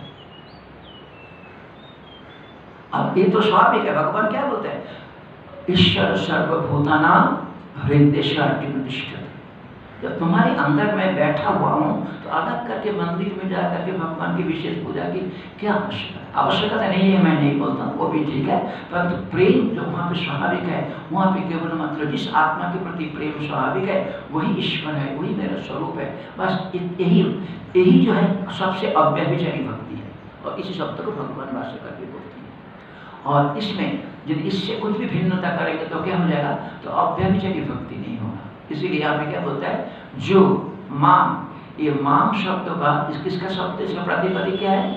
अब ये तो स्वाभाविक है, भगवान क्या बोलते हैं, ईश्वर सर्वभूतानां हृदयेषु तिष्ठति। जब तुम्हारे अंदर मैं बैठा हुआ हूँ तो अलग करके मंदिर में जा करके भगवान की विशेष पूजा की क्या आवश्यकता आवश्यकता नहीं है, मैं नहीं बोलता, वो भी ठीक है, परंतु प्रेम जो वहाँ पे स्वाभाविक है, वहाँ पे केवल मात्र जिस आत्मा के प्रति प्रेम स्वाभाविक है वही ईश्वर है, वही मेरा स्वरूप है। बस यही यही जो है सबसे अव्यभिचारी भक्ति है, और इसी शब्द को भगवान भाष्य करके बोलते हैं। और इसमें यदि इससे कुछ भी भिन्नता करेंगे तो क्या हो जाएगा, तो अव्यभिचारी भक्ति नहीं होगा। इसीलिए यहाँ पे क्या बोलता है, जो माम, ये माम शब्द का इस किसका शब्द, इसका प्रतिपदी क्या है,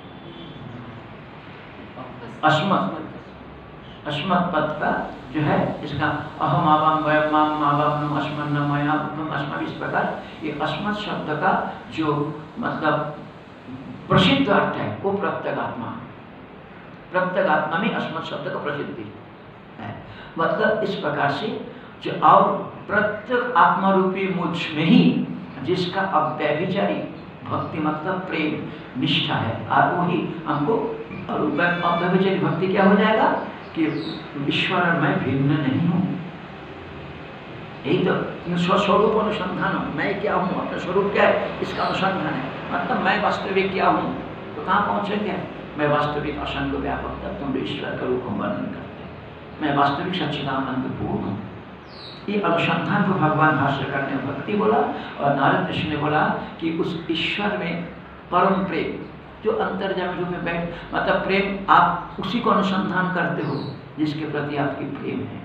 अस्मत्, अस्मत् पद का जो है इसका अहम आवाम वयम माम आवाम अस्मन्न मया उत्तम अस्मत्, इस प्रकार ये अस्मत् शब्द का जो मतलब प्रसिद्ध अर्थ है वो प्रत्यगात्मा, प्रत्यगात्मा में अस्मत् शब्द का प्रसिद्धि है। मतलब इस प्रकार से जो और प्रत्येक आत्मा रूपी मुझ में ही जिसका अव्यभिचारी भक्ति मतलब प्रेम निष्ठा है, और वही हमको अव्यभिचारी भक्ति क्या हो जाएगा कि ईश्वर और मैं भिन्न नहीं हूँ। यही तो स्वस्वरूप अनुसंधान, मैं क्या हूँ, अपना स्वरूप क्या है, इसका अनुसंधान है। मतलब मैं वास्तविक क्या हूँ, तो कहाँ पहुँचेंगे, मैं वास्तविक असंग व्यापक तत्व ईश्वर का रूप हम वर्णन करते हैं, मैं वास्तविक सच्चिदानंद पूर्ण हूँ। ये अनुसंधान को भगवान भाष्यकार ने भक्ति बोला, और नारद ऋषि ने बोला कि उस ईश्वर में परम प्रेम जो अंतर्जामी रूप में बैठ, मतलब प्रेम आप उसी को अनुसंधान करते हो जिसके प्रति आपकी प्रेम है,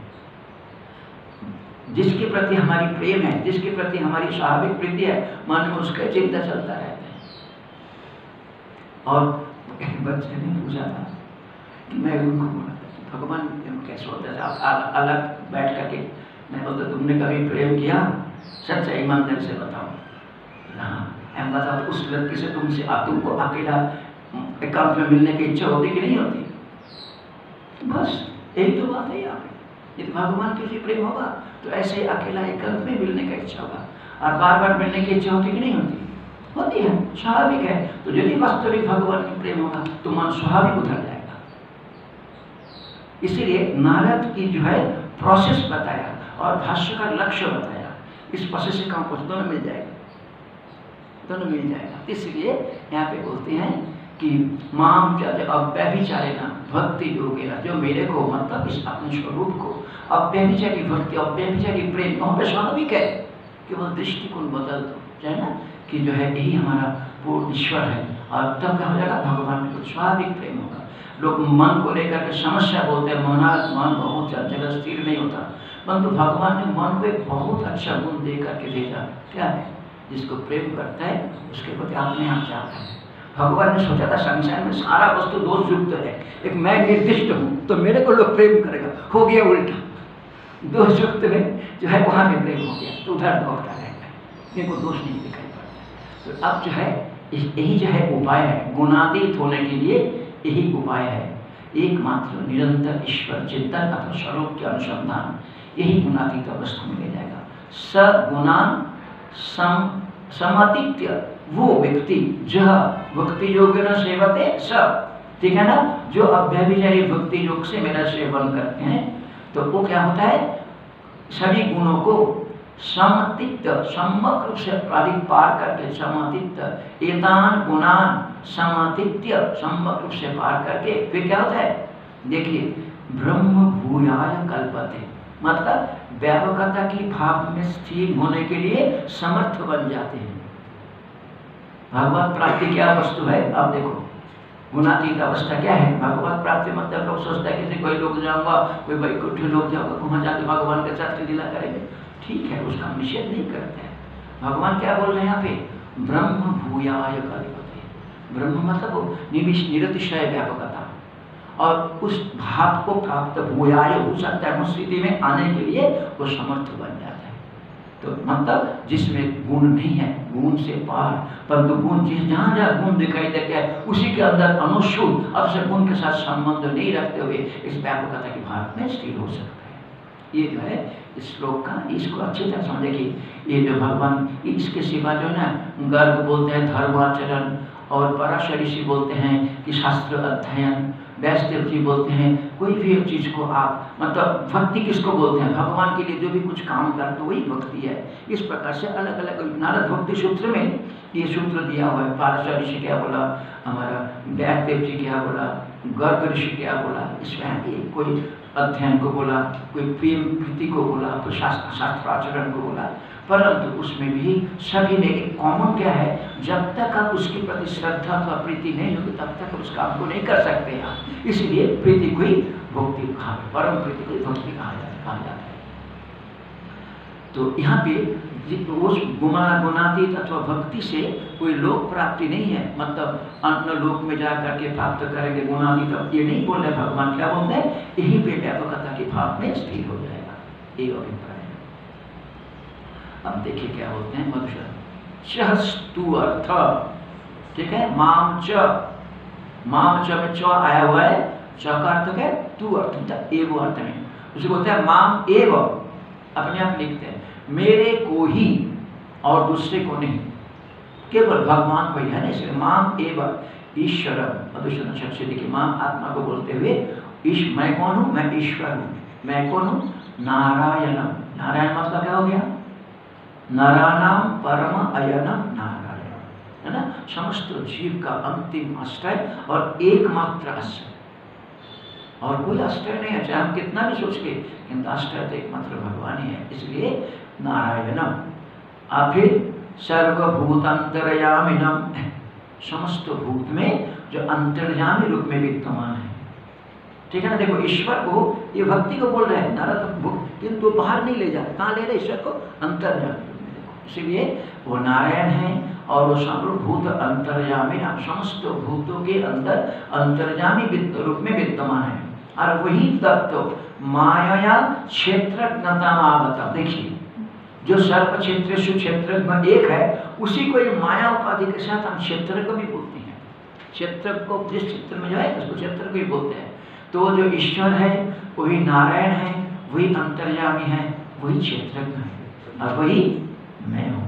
जिसके प्रति हमारी प्रेम है, जिसके प्रति हमारी स्वाभाविक प्रीति है, मन में उसका चिंता चलता रहता है। और एक बच्चे ने पूछा था कि मैं उनको बोला था भगवान कैसे होता है, आप अलग बैठ करके, मैं बोलता तुमने कभी प्रेम किया, सच्चा ईमानदारी से बताओ। हाँ, हम बताओ तो उस लड़की से तुमसे तुमको अकेला एकांत में मिलने की इच्छा होती कि नहीं होती, बस यही तो बात है यहाँ पे। यदि भगवान के लिए प्रेम होगा तो ऐसे अकेला एकांत में मिलने का इच्छा होगा, और बार बार मिलने की इच्छा होती कि नहीं होती, होती है, स्वाभाविक है। तो यदि वास्तविक भगवान में प्रेम होगा तो मन स्वाभाविक उधर जाएगा। इसीलिए नारद की जो है प्रोसेस बताया और भाष्य का लक्ष्य बताया, इस प्रोसेस से काम कुछ दोनों मिल जाएगा, दोनों मिल जाएगा। इसलिए यहाँ पे बोलते हैं कि माम अव्यभिचारेण भक्ति योगेन, जो मेरे को मतलब इस अपने स्वरूप को अव्यभिचारी भक्ति अव्यभिचारी प्रेम वहाँ पे स्वाभाविक है, केवल दृष्टिकोण बदल दो, है ना, कि जो है यही हमारा पूर्ण ईश्वर है, और तब क्या हो जाएगा, भगवान में कुछ स्वाभाविक प्रेम होगा। लोग मन को लेकर के समस्या बोलते हैं, महाराज मन बहुत जगह स्थिर नहीं होता, परंतु भगवान ने मन को एक बहुत अच्छा गुण दे करके भेजा, क्या है, जिसको प्रेम करता है उसके प्रति अपने आप जाता है। भगवान ने सोचा था संसार में सारा वस्तु दोष युक्त है, एक मैं निर्दिष्ट हूँ तो मेरे को लोग प्रेम करेगा, हो गया उल्टा, दोष युक्त में जो है वहाँ पे प्रेम हो गया तो उधर दौड़ता रहता है, मेरे को दोष नहीं दिखाई पड़ता। तो अब जो है यही जो है उपाय है, गुणातीत होने के लिए यही उपाय है, एकमात्र निरंतर ईश्वर चिंतन अथवा स्वरूप के अनुसंधान, यही गुणातीत अवस्था में ले जाएगा। स गुणान सम समतीत्य, वो व्यक्ति जो भक्ति योग न सेवते स, ठीक है ना, जो अव्यभिचारी भक्ति योग से मेरा सेवन करते हैं तो वो क्या होता है, सभी गुणों को समतिक्त सम्यक रूप से पार करके समतिक्त एतान गुणान समतित्य सम्यक रूप से पार करके फिर क्या होता है? देखिए, ब्रह्म भूयाय कल्पते, मतलब व्यापकता की भाव में स्थिर होने के लिए समर्थ बन जाते हैं। भगवत प्राप्ति क्या वस्तु है? आप देखो, गुणातीत अवस्था क्या है? भगवत प्राप्ति मतलब लोग सोचता है किसी कोई लोग जाऊंगा, कोई वैकुंठ लोग जाऊंगा, वहां जाके भगवान के साथ लीला करेंगे। ठीक है, उसका निषेध नहीं करते हैं। भगवान क्या बोल रहे हैं यहाँ पे? ब्रह्म भूयाय कल्पते। ब्रह्म मतलब निविश निरतिशय व्यापकता, और उस भाव को प्राप्त भूयाय हो सकता है, उस स्थिति में आने के लिए वो समर्थ बन जाता है। तो मतलब जिसमें गुण नहीं है, गुण से पार, परंतु गुण जिस जहाँ जहाँ गुण दिखाई देते हैं उसी के अंदर अनुसूल अवश्य गुण के साथ संबंध नहीं रखते हुए इस व्यापकता के भाव में स्थिर हो सकता है। ये जो है इस श्लोक का, इसको अच्छी तरह समझे कि ये जो भगवान इसके सिवा जो है ना, गर्ग बोलते हैं धर्माचरण, और पराशर ऋषि बोलते हैं कि शास्त्र अध्ययन, वैष्णव जी बोलते हैं कोई भी एक चीज़ को आप मतलब भक्ति किसको बोलते हैं? भगवान के लिए जो भी कुछ काम करते वही भक्ति है। इस प्रकार से अलग अलग नारद भक्ति सूत्र में ये सूत्र दिया हुआ है। पारशर ऋषि क्या बोला, हमारा वैष्णव जी क्या बोला, गर्ग ऋषि क्या बोला, इसमें कोई अध्ययन को बोला, कोई प्रेम प्रीति को बोला, कोई शास्त्र शास्त्राचरण को बोला, परंतु उसमें भी सभी ने एक कॉमन क्या है, जब तक आप उसके प्रति श्रद्धा अथवा प्रीति नहीं होगी तब तक उस काम को नहीं कर सकते हैं। इसलिए प्रीति को ही भक्ति कहा, परम प्रीति को ही भक्ति कहा जाता है। तो यहाँ पे उस गुणा गुणातीत अथवा भक्ति से कोई लोक प्राप्ति नहीं है, मतलब अन्य लोक में जा करके प्राप्त करेंगे गुणातीत, ये नहीं बोल रहे भगवान। क्या बोलते हैं? यही पे व्यापकता के भाव में स्थिर हो जाएगा, ये अभिप्राय। अब देखिए क्या बोलते हैं मधुसूदन, चस्तु अर्थ, ठीक है, माम च, माम च में च आया हुआ है, च का अर्थ है तू अर्थ, मतलब एव अर्थ में, उसे बोलते हैं माम एव, अपने आप लिखते हैं मेरे को ही और दूसरे को नहीं, केवल भगवान को ही है ना, इसलिए माम एव ईश्वर। मधुसूदन शब्द से देखिए, माम आत्मा को बोलते हुए ईश, मैं कौन हूँ? मैं ईश्वर हूँ। मैं कौन हूँ? नारायणम। नारायण मतलब क्या हो गया? नरानाम परम अयनम नारायण, है ना, समस्त जीव का अंतिम आश्रय और एकमात्र आश्रय, और कोई आश्रय नहीं है, चाहे हम कितना भी सोच के, किंतु आश्रय तो एकमात्र भगवान ही है, इसलिए नारायणम। और फिर सर्वभूतांतरयामिनम, समस्त भूत में जो अंतर्यामी रूप में विद्यमान है, ठीक है ना। देखो ईश्वर को, ये भक्ति को बोल रहे हैं नारद, किंतु बाहर नहीं ले जाते, कहाँ ले रहे? ईश्वर को अंतर्यामी, इसीलिए वो नारायण है और वो सर्वभूत अंतर्यामी, समस्त भूतों के अंदर अंतर्यामी रूप में विद्यमान है। और वही तत्व माया क्षेत्रज्ञतामागतम, देखिए जो सर्व क्षेत्रेषु क्षेत्रज्ञ एक है, उसी को ये माया उपाधि के साथ हम क्षेत्र को भी बोलते हैं। क्षेत्र को जिस क्षेत्र में जो है उसको क्षेत्र को ही बोलते हैं। तो जो ईश्वर है वही नारायण है, वही अंतर्यामी है, वही क्षेत्रज्ञ है, और वही मैं हूँ,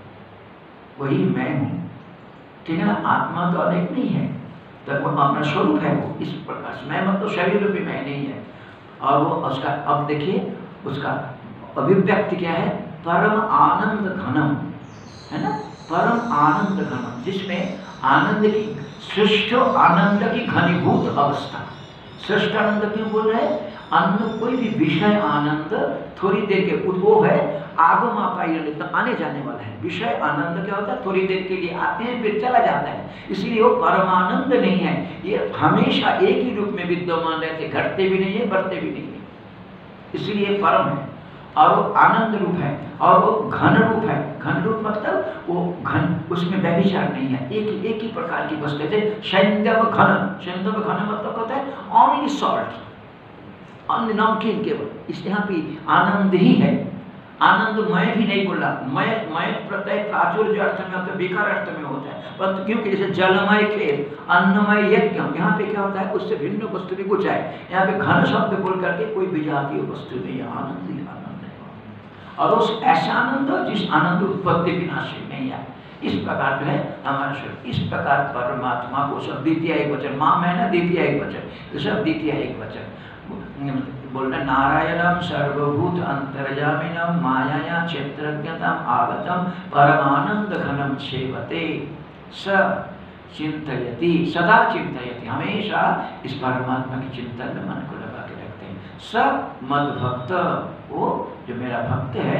वही मैं हूँ, ठीक है ना। आत्मा तो अनेक नहीं है, तो वो अपना स्वरूप है, वो इस प्रकार से मैं मतलब शरीर रूपी मैं नहीं है। और वो उसका, अब देखिए उसका अभिव्यक्ति क्या है? परम आनंद घनम, है ना, परम आनंद घनम, जिसमें आनंद की, श्रेष्ठ आनंद की घनीभूत अवस्था। श्रेष्ठ आनंद क्यों बोल रहे हैं? अन्न कोई भी विषय आनंद थोड़ी देर के, वो है आगम अपायन, तो आने जाने वाला है। विषय आनंद क्या होता है? थोड़ी देर के लिए आते हैं फिर चला जाता है, इसलिए वो परमानंद नहीं है, ये हमेशा एक ही रूप में विद्यमान रहते, घटते भी नहीं है, बढ़ते भी नहीं है, इसलिए परम है। और वो आनंद रूप है, और वो घन रूप है। घन रूप मतलब वो घन, उसमें व्यभिचार नहीं है, एक एक ही प्रकार की वस्तु है। सैंधव घन, सैंधव घन मतलब होता है ओनली सॉल्ट, अन्य नमकीन केवल, इस यहाँ पे आनंद ही है। आनंद मय भी नहीं बोला, मय मय प्रत्यय प्राचुर्य अर्थ में होता है, विकार अर्थ में होता है, परंतु क्योंकि जैसे जलमय खेल, अन्नमय यज्ञ, यहाँ पे क्या होता है? उससे भिन्न वस्तु भी कुछ है। यहाँ पे घन शब्द बोल करके कोई विजातीय वस्तु नहीं है, आनंद ही आनंद है। और उस ऐसा आनंद जिस आनंद उत्पत्ति विनाशी नहीं है, इस प्रकार जो है हमारा शरीर, इस प्रकार परमात्मा को सब द्वितीय एक वचन, माम है ना द्वितीय एक वचन, तो सब द्वितीय एक वचन, बोलना नारायणम सर्वभूत अंतर्यामिनम मायाया क्षेत्रज्ञतम आगतम परमानंद घनम सेवते स चिंतयति सदा चिंतयति, हमेशा इस परमात्मा के चिंतन में मन को लगा के रखते हैं। स मद भक्त, वो जो मेरा भक्त है,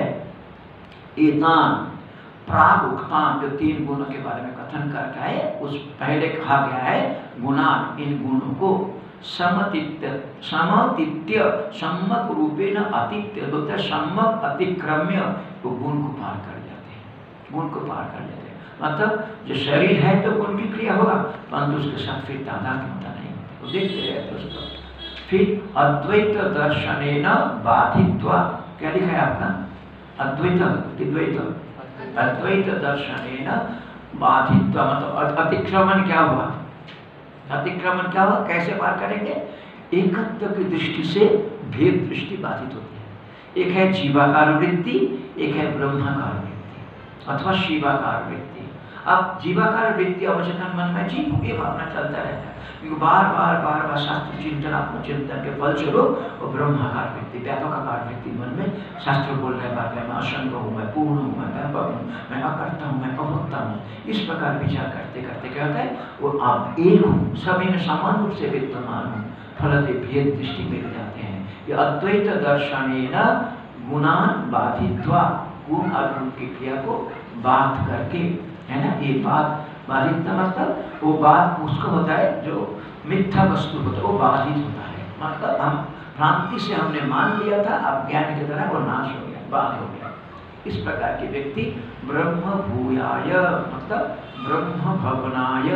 एतान प्राग उक्तान, जो तीन गुणों के बारे में कथन करके है, उस पहले कहा गया है गुणान, इन गुणों को समतित्य समतित्य सम्मक रूपेण अतित्य बोलते हैं, सम्मक अतिक्रम्य, वो गुण को पार कर जाते हैं, गुण को पार कर जाते हैं। मतलब जो शरीर है तो गुण की क्रिया होगा, परंतु उसके साथ फिर तादात्म्यता नहीं होती, वो देखते रहे दोस्तों। फिर अद्वैत दर्शनेन बाधित्वा, क्या लिखा है आपका? अद्वैत द्वैत अद्वैत दर्शनेन बाधित्वा, मतलब अतिक्रमण क्या हुआ? अतिक्रमण क्या हुआ? कैसे पार करेंगे? एकत्व की दृष्टि से भेद दृष्टि बाधित होती है। एक है जीवाकार वृत्ति, एक है ब्रह्माकार वृत्ति अथवा शिवाकार वृत्ति। अब जीवाकार वृत्ति अवचेतन मन में जीव ये भावना चलता रहता है, क्योंकि बार बार बार बार शास्त्र चिंतन आत्मचिंतन के फलस्वरूप और ब्रह्माकार वृत्ति व्यापकाकार वृत्ति मन में शास्त्र बोल रहे बात है, मैं असंग हूँ, मैं पूर्ण हूँ, मैं व्यापक हूँ, मैं अकर्ता हूँ, मैं अभोक्ता हूँ। इस प्रकार विचार करते करते क्या होता है, वो आप एक हूँ, सभी में समान रूप से विद्यमान हूँ, फलते भेद दृष्टि मिल जाते हैं। ये अद्वैत दर्शनेन गुणान बाधित्वा, गुण और गुण की क्रिया को बाध करके, है ना, ये बात बाधित मतलब वो बात उसको होता है जो मिथ्या वस्तु होता है, वो बाधित होता है। मतलब हम भ्रांति से हमने मान लिया था, अब ज्ञान की तरह वो नाश हो गया, बाध हो गया। इस प्रकार के व्यक्ति ब्रह्म भूयाय, मतलब ब्रह्म भवनाय,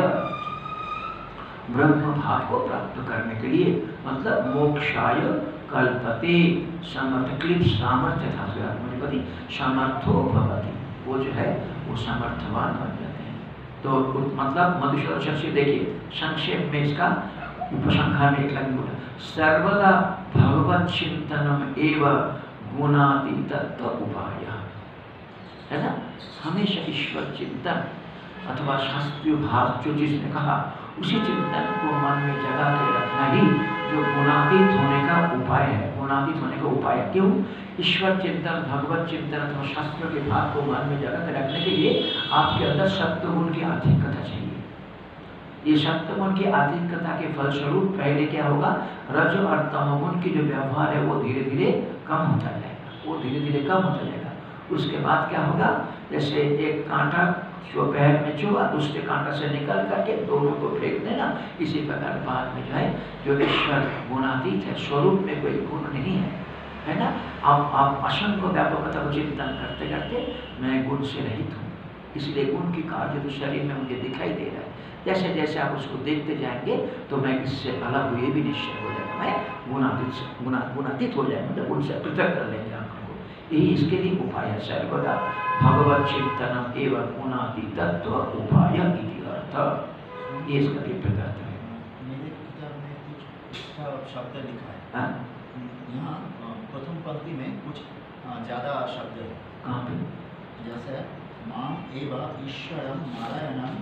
ब्रह्म भाव को प्राप्त करने के लिए, मतलब मोक्षाय कल्पते, समर्थ क्लिप सामर्थ्य था सामर्थ्यो भवति, वो जो है वो सामर्थ्यवान बन जाते हैं। तो मतलब मधुसूदन से देखिए संक्षेप में इसका उपसंहार में एक लाइन बोला, सर्वदा भगवत चिंतनम एवं गुणातीतत्व उपाय, है ना, हमेशा ईश्वर चिंतन अथवा शास्त्रीय भाव जो जिसने कहा उसी चिंतन को मन में जगा के रखना ही जो गुणातीत होने का उपाय है, गुणातीत होने का उपाय। क्यों? ईश्वर चिंतन, भगवत चिंतन अथवा शास्त्र के भाव को मन में जगा के रखने के लिए आपके अंदर सत्वगुण की अधिकता चाहिए। ये सत्वगुण की अधिकता के फलस्वरूप पहले क्या होगा, रज और तमोगुण की जो व्यवहार है वो धीरे धीरे कम होता जाएगा, वो धीरे धीरे कम होता जाएगा। उसके बाद क्या होगा, जैसे एक कांटा जो पैर में चुभा दूसरे कांटा से निकल करके दोनों को फेंक देना, इसी प्रकार बाद में जो है जो ईश्वर गुणातीत है, स्वरूप में कोई गुण नहीं है, है ना। आप आप असंग व्यापकता को चिंतन करते करते मैं गुण से रहित हूँ, इसलिए गुण की कार्य तो शरीर में मुझे दिखाई दे रहा है। जैसे जैसे आप उसको देखते जाएंगे तो मैं इससे अलग हुए भी निश्चय हो जाएगा, मैं गुणातीत गुणा गुणातीत हो जाएगा, मतलब उनसे पृथक कर लेंगे आपको। यही इसके लिए उपाय है, सर्वदा भगवत चिंतनम एवं गुणातीतत्व उपाय इति अर्थ, ये इसका विप्रकर्त है। मेरे किताब में कुछ इसका शब्द लिखा है, यहाँ प्रथम पंक्ति में कुछ ज़्यादा शब्द है। कहाँ पे? जैसे माम एवं ईश्वरम नारायणम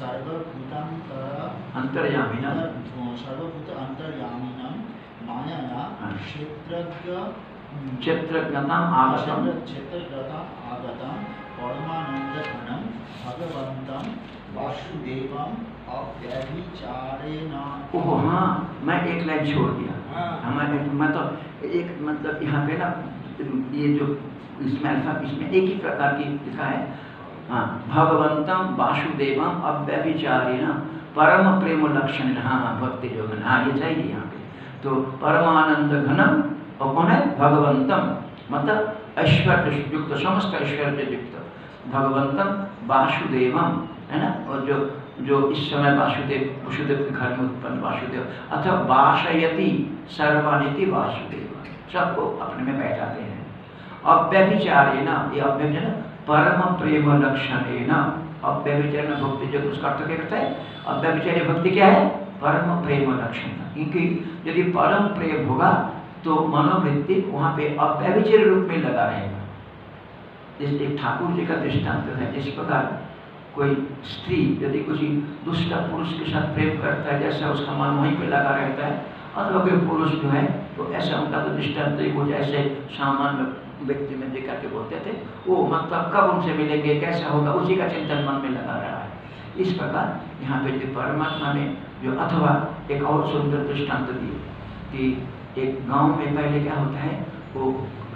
सर्वभूतांतर अंतर्यामिनम सर्वभूत अंतर्यामिनम मायाया क्षेत्रज्ञ क्षेत्रज्ञताम आगतम क्षेत्रज्ञताम आगतम परमानंदघनम भगवंतम वासुदेवम अव्यभिचारेण। ओह हाँ, मैं एक लाइन छोड़ दिया। हमारे मतलब एक मतलब यहाँ पे ना ये जो इसमें अल्फा इसमें एक ही प्रकार की लिखा है, हाँ, भगवंतम वासुदेवम अव्यभिचारेण परम प्रेम लक्षण, हाँ भक्ति योगन, हाँ ये चाहिए यहाँ पे। तो परमानंद घनम और कौन है? भगवंतम, मतलब ऐश्वर्य युक्त, समस्त ऐश्वर्य युक्त भगवंतम वासुदेवम, है ना। और जो जो इस समय वासुदेव वसुदेव के घर में उत्पन्न वासुदेव अथवा वासयति सर्वानिति वासुदेव, सबको अपने में बैठाते हैं। अव्यभिचारेण, ये अव्यभिचार परम प्रेम लक्षणेन, अव्यभिचार भक्ति जो उसका अर्थ क्या करता है, अव्यभिचारी भक्ति क्या है? परम प्रेम लक्षण। क्योंकि यदि परम प्रेम होगा तो मनोवृत्ति वहाँ पे अव्यभिचारी रूप में लगा रहेगा। जैसे एक ठाकुर जी का दृष्टांत है, जिस प्रकार कोई स्त्री यदि किसी दुष्ट पुरुष के साथ प्रेम करता है, जैसा उसका मन वहीं पे लगा रहता है, अथवा कोई पुरुष जो है तो ऐसा उनका तो दृष्टांत ही कुछ ऐसे सामान्य व्यक्ति में देखा के बोलते थे, वो मतलब कब उनसे मिलेंगे, कैसा होगा, उसी का चिंतन मन में लगा रहा है। इस प्रकार यहाँ पे जो परमात्मा ने जो, अथवा एक और सुंदर दृष्टांत दी कि एक गांव में पहले क्या होता है, वो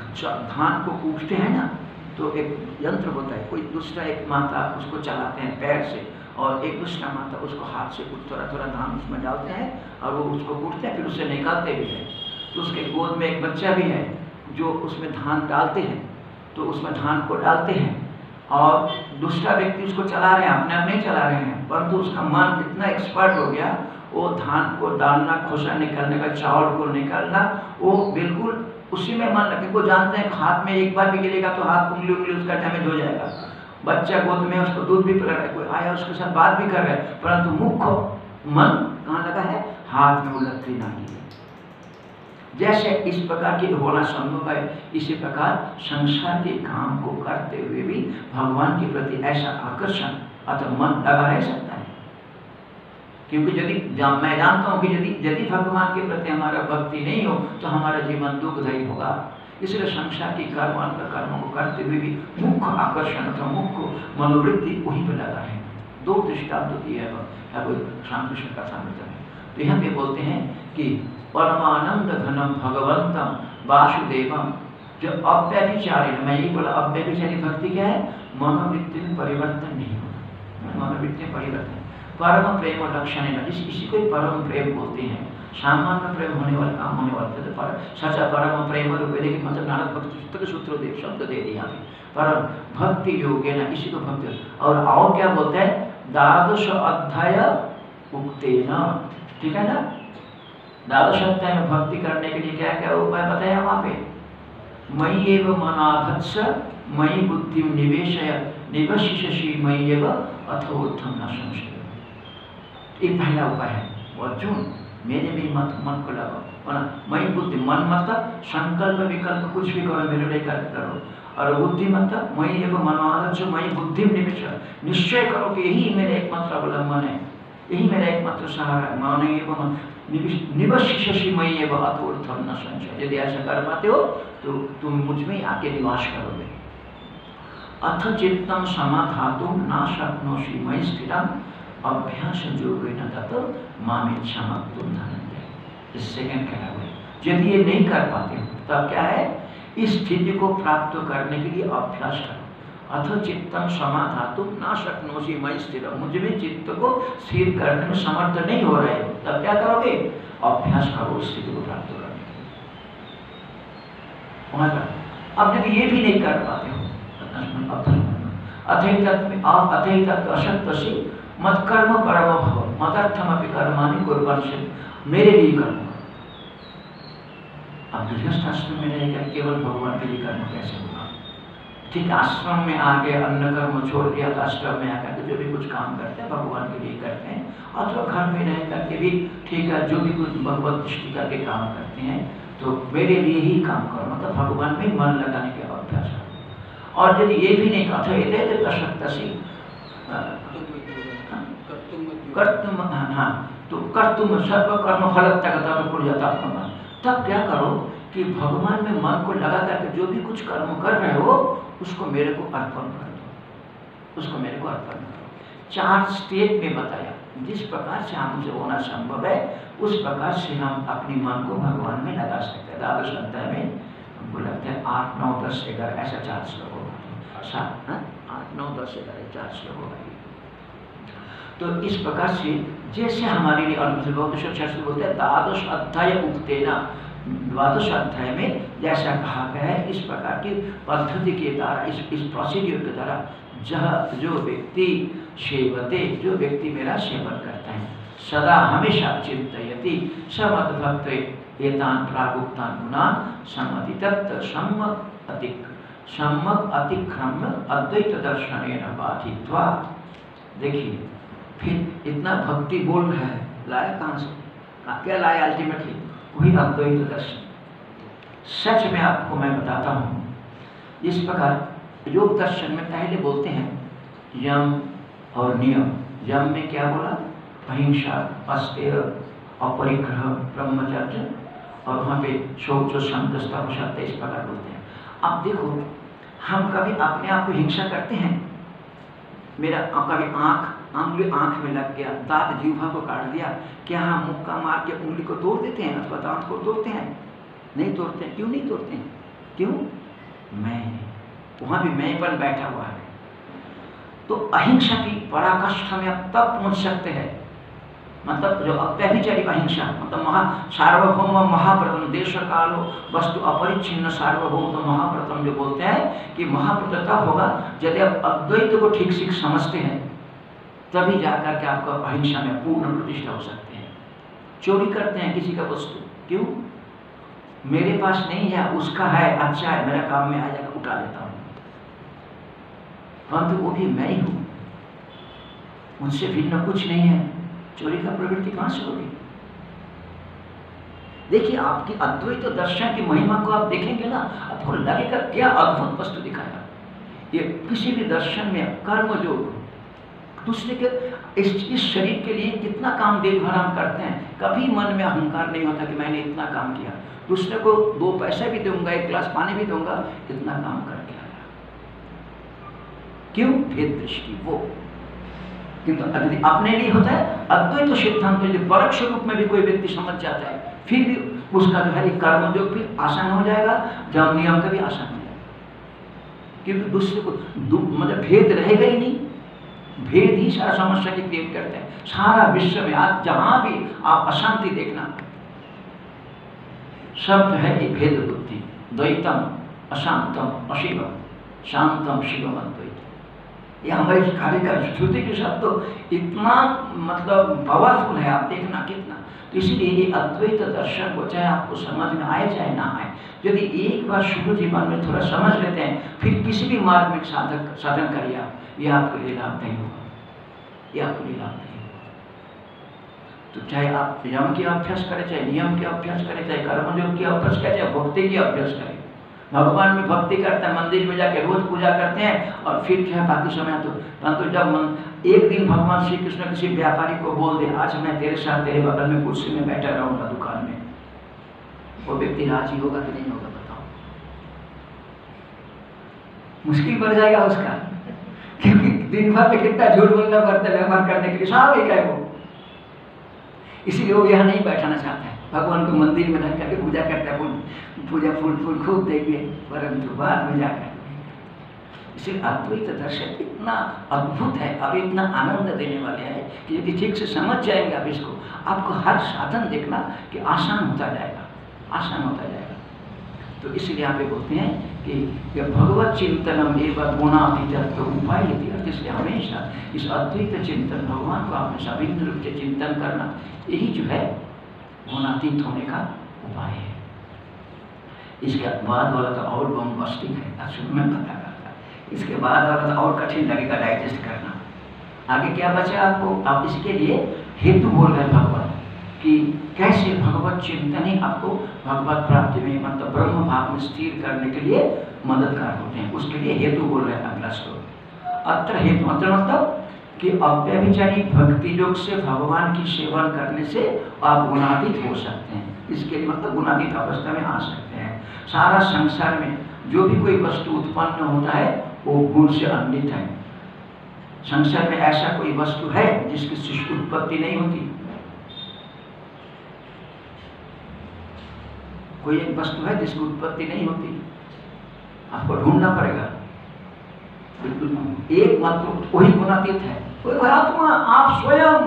धान को कूटते हैं ना, तो एक यंत्र होता है, कोई दूसरा एक माता उसको चलाते हैं पैर से, और एक दूसरा माता उसको हाथ से कुछ थोड़ा थोड़ा धान उसमें डालते हैं और वो उसको कूटते हैं, फिर उससे निकालते भी हैं। तो उसके गोद में एक बच्चा भी है जो उसमें धान डालते हैं, तो उसमें धान को डालते हैं और दूसरा व्यक्ति उसको चला रहे हैं, अपने आप नहीं चला रहे हैं, परंतु उसका मन इतना एक्सपर्ट हो गया, वो धान को डालना, खोसा निकालने का, चावल को निकालना, वो बिल्कुल उसी में मन लगे। वो जानते हैं हाथ में एक बार भी गिरेगा तो हाथ उंगली उंगली उसका डैमेज हो जाएगा। बच्चा गोद में उसको दूध भी पिला रहा है, कोई आया उसके साथ बात भी कर रहा है, परंतु मुख्य मन कहाँ लगा है, हाथ में वो लकड़ी नहीं है। जैसे इस प्रकार की होना संभव है, इसी प्रकार संसार के काम को करते हुए भी भगवान के प्रति ऐसा आकर्षण अथवा मन लगा रह सकता है। क्योंकि यदि मैं जानता हूँ कि यदि यदि भगवान के प्रति हमारा भक्ति नहीं हो तो हमारा जीवन दुखदायी होगा। इसलिए संसार की कर्म अंतर कर्मों को करते हुए भी मुख्य आकर्षण अथवा मुख्य मनोवृत्ति वहीं पर लगा है। दो दृष्टांत दिए है श्याम कृष्ण कथा में। तो यहाँ पे बोलते हैं कि परमानंद घनम भगवंतम वासुदेवम, जो अव्यभिचारी, मैं यही बोला अव्यभिचारी भक्ति क्या है, मनोवृत्ति में परिवर्तन नहीं होता, मनोवृत्ति में परिवर्तन, परम प्रेम और लक्षण है, जिस इसी को परम प्रेम बोलते हैं। सामान्य प्रेम होने वाला काम होने वाला तो पर सचा परम प्रेम रूप देखिए, मतलब नारद भक्ति के सूत्र देव शब्द दे दिया परम भक्ति योग है ना, इसी को भक्ति। और और क्या बोलते हैं, द्वादश अध्याय उक्तेन, ठीक है ना, द्वादश अध्याय में भक्ति करने के लिए क्या क्या उपाय बताया वहाँ पे, मयि एव मनाधत्स मयि बुद्धि निवेशय निवशिष्यसि मयि एव अथोर्थम न संशय। ये पहला उपाय है, अर्जुन मेरे भी मत मन को लगाओ, मयि बुद्धि, मन मतलब संकल्प विकल्प कुछ भी करो मेरे लिए कर करो, और बुद्धि मतलब मयि एव मनाधत्स मयि बुद्धि निवेश, निश्चय करो कि यही मेरा एकमात्र अवलंबन है, यही मेरा एकमात्र सहारा है, मयि एव निवशिष्यसि मयि एव अथोर्थम न संशय। यदि ऐसा कर पाते हो तो तुम मुझ में आके निवास करोगे। अथ चित्तम समाधातुं न शक्नोषि मयि स्थिरं अभ्यास योगेन ततो मामेच्छामप्तुं धनंजय। इस सेकंड कहा हुआ है, यदि ये नहीं कर पाते हो तब क्या है, इस स्थिति को प्राप्त करने के लिए अभ्यास करो। अथ चित्तम समाधातुं न शक्नोषि मयि स्थिरं, मुझ में चित्त को स्थिर करने में समर्थ नहीं हो रहे हो, तब क्या करोगे, अभ्यास करो उस स्थिति को प्राप्त करने के लिए। अब यदि ये भी नहीं कर पाते हो, अथैतत् अथैतत् अशक्तसि मत्कर्म परमो भव मदर्थमपि कर्माणि कुर्वन्, मेरे लिए कर्म करो। अब गृहस्थ आश्रम में रहकर केवल भगवान के लिए कर्म कैसे होगा? ठीक, आश्रम में आके अन्न कर्म छोड़ दिया तो आश्रम में आकर के जो भी कुछ काम करते हैं भगवान के लिए करते हैं, अथवा घर में रह करके भी ठीक है जो भी कुछ भगवत दृष्टि करके काम करते हैं, तो मेरे लिए ही काम करो, मतलब भगवान में मन लगाने के अभ्यास करो। और यदि ये भी नहीं कहा तो अशक्तसि कर्तुम, हाँ तो कर्तुम सर्व कर्म फलता जाता, तब क्या करो कि भगवान में मन को लगा करके जो भी कुछ कर्म कर रहे हो उसको मेरे को अर्पण कर दो, उसको मेरे को अर्पण करो। चार स्टेप में बताया, जिस प्रकार से हमसे होना संभव है उस प्रकार से हम अपनी मन को भगवान में लगा सकते हैं। द्वादश अध्याय में हमको लगता है आठ नौ दस ग्यारह ऐसा चार श्लोक होगा, सात आठ नौ दस ग्यारह चार श्लोक होगा। तो इस प्रकार से जैसे हमारे लिए शास्त्र बोलते हैं द्वादश अध्याय उक्तेन, द्वादश अध्याय में जैसा कहा गया है इस प्रकार की पद्धति के द्वारा, इस इस प्रोसीड्यूर के द्वारा जह जो व्यक्ति सेवते, जो व्यक्ति मेरा सेवन करता है, सदा हमेशा चिंतयति समद्भक्त एतान प्रागुक्तान गुणान सम्मतितत् सम्मत अतिक सम्मत अतिक्रम्य अद्वैत दर्शनेन बाधित्वा। देखिए फिर इतना भक्ति बोल रहा है, लाया कहाँ से, क्या लाया अल्टीमेटली, वही अद्वैत दर्शन। सच में आपको मैं बताता हूँ, इस प्रकार योग दर्शन में पहले बोलते हैं यम और नियम। यम में क्या बोला, अहिंसा, अस्तेय, अपरिग्रह, ब्रह्मचर्य, और वहाँ पे शोक जो संतस्ता हो सकता है, इस प्रकार बोलते हैं। अब देखो, हम कभी अपने आप को हिंसा करते हैं? मेरा कभी आँख उंगली आँख में लग गया, दांत जीवा को काट दिया, क्या हम मुक्का मार के उंगली को तोड़ देते हैं अथवा दांत को तोड़ते हैं? नहीं तोड़ते हैं। क्यों नहीं तोड़ते हैं? क्यों? मैं, वहाँ भी मैंपन बैठा हुआ है। तो अहिंसा की पराकाष्ठा में आप तब पहुँच सकते हैं, मतलब जो अव्यभिचारी अहिंसा, मतलब महा सार्वभौम महाप्रथम देश कालो वस्तु अपरिच्छिन्न सार्वभौम महाप्रथम जो बोलते हैं कि महाप्रथम तब होगा यदि आप अद्वैत को ठीक ठीक समझते हैं, तभी जाकर के आपको अहिंसा में पूर्ण प्रतिष्ठा हो सकते हैं। चोरी करते हैं किसी का वस्तु, क्यों? मेरे पास नहीं है, उसका है, अच्छा है, मेरा काम में आ जाएगा, उठा लेता हूँ, परंतु वो भी मैं ही हूँ, मुझसे भिन्न कुछ नहीं है। चोरी का प्रवृत्ति कहाँ से होगी? देखिए, आपकी अद्वैत दर्शन की महिमा को आप देखेंगे ना, आपको लगेगा क्या अद्भुत वस्तु दिखाया। ये किसी भी दर्शन में कर्म जो दूसरे के इस, इस शरीर के लिए कितना काम दिन भर हम करते हैं, कभी मन में अहंकार नहीं होता कि मैंने इतना काम किया, दूसरे को दो पैसे भी दूंगा, एक गिलास पानी भी दूंगा, इतना काम करके आया। क्यों? भेद दृष्टि वो। किंतु यदि अपने लिए होता है अद्वैत सिद्धांत, यदि परोक्ष रूप में भी कोई व्यक्ति समझ जाता है, फिर भी उसका जो है कर्म जो भी आसान हो जाएगा, जब नियम का भी आसान हो जाएगा, क्योंकि दूसरे को मतलब भेद रहेगा ही नहीं। भेद ही सारा समस्या की क्रिएट करते हैं। सारा विश्व में आज जहां भी आप अशांति देखना, शब्द है ये भेद बुद्धि, द्वैतम अशांतम अशिवम, शांतम शिवम अद्वैत। ये हमारी कार्य का श्रुति के शब्द तो इतना मतलब पावरफुल है, आप देखना कितना। तो इसलिए ये अद्वैत दर्शन को चाहे आपको समझ में आए चाहे ना आए, यदि एक बार शुरू जीवन में थोड़ा समझ लेते हैं, फिर किसी भी मार्ग में साधक साधन करिए आप, ये आपके लिए लाभ नहीं होगा, ये आपके लिए लाभ नहीं होगा। तो चाहे आप यम की अभ्यास करें, चाहे नियम के अभ्यास करें, चाहे कर्मयोग की अभ्यास करें, चाहे भक्ति की अभ्यास करें। भगवान में भक्ति करते हैं, मंदिर में जाके रोज पूजा करते हैं, और फिर जो है बाकी समय तो परंतु जब मन एक दिन भगवान श्री कृष्ण किसी व्यापारी को बोल दे, आज मैं तेरे साथ तेरे बगल में कुर्सी में बैठा रहूंगा दुकान में, वो व्यक्ति राजी होगा कि नहीं होगा? बताओ, मुश्किल पड़ जाएगा उसका, क्योंकि दिन भर में कितना झूठ बोलना पड़ता है व्यवहार करने के लिए, साफ एक है वो। इसीलिए वो यहाँ नहीं बैठाना चाहता है, भगवान को मंदिर में रख करके पूजा करता है, फूल पूजा फूल फूल खूब देंगे, परंतु बाद में जाकर। इसलिए अद्वैत दर्शन इतना अद्भुत है और इतना आनंद देने वाले हैं कि यदि ठीक से समझ जाएंगे आप इसको, आपको हर साधन देखना कि आसान होता जाएगा, आसान होता जाएगा। तो इसलिए यहाँ पे बोलते हैं कि भगवत चिंतनम एवं गुणातीत उपाय यदि, इसलिए हमेशा इस अद्वैत चिंतन, भगवान को आपने सविन्न रूप से चिंतन करना, यही जो है गुणातीत होने का उपाय है। इसके बाद वाला तो और बम्बास्टिक है, शुरू में बता रहा था, इसके बाद वाला तो और कठिन लगेगा डाइजेस्ट करना। आगे क्या बचा आपको? आप इसके लिए हेतु बोल रहे भगवान कि कैसे भगवत चिंतन ही आपको भगवत प्राप्ति में मतलब ब्रह्म भाव में स्थिर करने के लिए मददगार होते हैं, उसके लिए हेतु बोल रहे हैं अगला श्लोक। अत्र हेतु मतलब कि अव्यभिचारी भक्ति योग से भगवान की सेवन करने से आप गुणातीत हो सकते हैं। इसके लिए मतलब गुणातीत अवस्था में आ सकते हैं। सारा संसार में जो भी कोई वस्तु उत्पन्न होता है वो गुण से अन्वित है। संसार में ऐसा कोई वस्तु है जिसकी सृष्टि उत्पत्ति नहीं होती? कोई एक वस्तु है जिसकी उत्पत्ति नहीं होती? आपको ढूंढना पड़ेगा। एक मात्र वही गुणातीत है, कोई आत्मा, आप स्वयं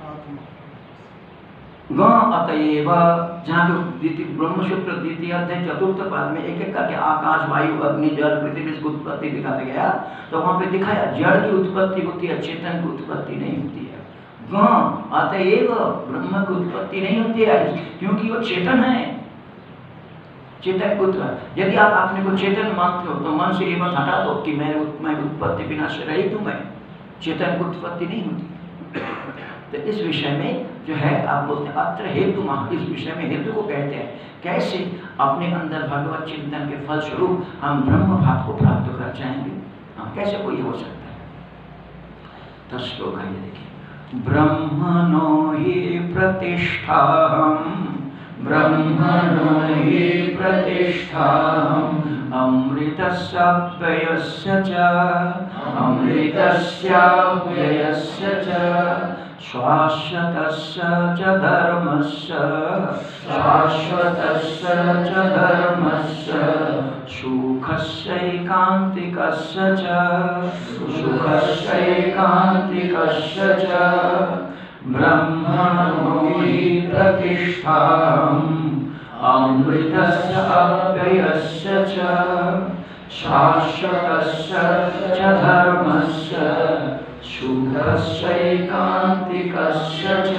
ग अतएव, जहाँ जो ब्रह्मसूत्र द्वितीय अध्याय चतुर्थ पाद में एक एक करके आकाश, वायु, अग्नि, जल, पृथ्वी की उत्पत्ति दिखाते गया, तो वहाँ पे दिखाया जड़ की उत्पत्ति होती है, चेतन की उत्पत्ति नहीं होती है। ग अतएव, ब्रह्म की उत्पत्ति नहीं होती है क्योंकि वो चेतन है। चेतन को, यदि आप अपने को चेतन मानते हो तो मन से ये मत हटा दो कि मैं मैं उत्पत्ति बिना से रहित हूँ, मैं चेतन की उत्पत्ति नहीं होती। तो इस विषय में जो है आप बोलते हैं अत्र हेतु, इस विषय में हेतु को कहते हैं कैसे अपने अंदर भगवत चिंतन के फल स्वरूप हम ब्रह्म भाव को प्राप्त कर जाएंगे। हाँ, कैसे कोई हो सकता है? तो श्लोक है ये देखिए, ब्रह्मणो हि प्रतिष्ठाहं ब्रह्मणो हि प्रतिष्ठाहम् अमृतस्याव्ययस्य च अमृतस्याव्ययस्य च शाश्वतस्य च धर्मस्य शाश्वतस्य च धर्मस्य सुखस्यैकान्तिकस्य च सुखस्यैकान्तिकस्य च ब्रह्मणो हि प्रतिष्ठाहम् अमृतस्य अव्ययस्य च शाश्वतस्य च धर्मस्य सुखस्यैकान्तिकस्य च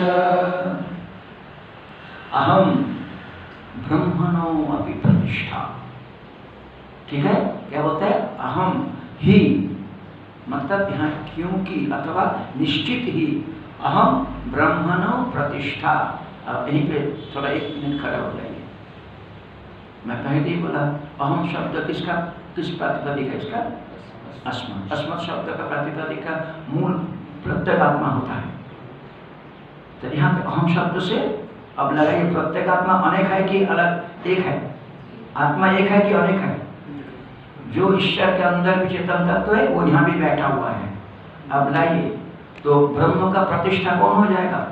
अहम ब्रह्मणो अपि प्रतिष्ठा। ठीक है, क्या बोलता है? अहम ही, मतलब यहाँ क्योंकि अथवा निश्चित ही अहम ब्रह्मणो प्रतिष्ठा। अब यहीं पे थोड़ा एक मिनट खड़ा हो जाइए। मैं पहले ही बोला अहम शब्द किसका, किस प्रातिपदिक है इसका? अस्मत्। अस्मत् शब्द का प्रातिपदिक का मूल प्रत्येगात्मा होता है। तो यहाँ पे अहम शब्द से अब लगाइए, प्रत्येगात्मा अनेक है कि अलग एक है? आत्मा एक है कि अनेक है? जो ईश्वर के अंदर भी चेतन तत्व है वो यहाँ भी बैठा हुआ है। अब लाइए, तो ब्रह्म का प्रतिष्ठा कौन हो जाएगा?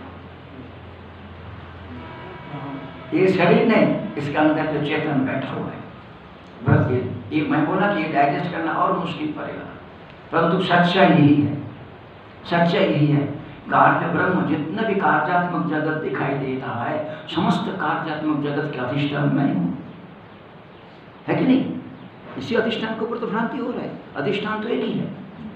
ये शरीर नहीं, इसके अंदर जो चेतन बैठा हुआ है। ये, ये मैं बोला कि ये डाइजेस्ट करना और मुश्किल पड़ेगा, परंतु सच्चाई यही है। सच्चाई यही है। कार्य ब्रह्म जितना भी कार्यात्मक जगत दिखाई देता है, समस्त कार्यात्मक जगत के अधिष्ठान मैं हूँ, है कि नहीं? इसी अधिष्ठान के ऊपर तो भ्रांति हो रहा है। अधिष्ठान तो एक ही है।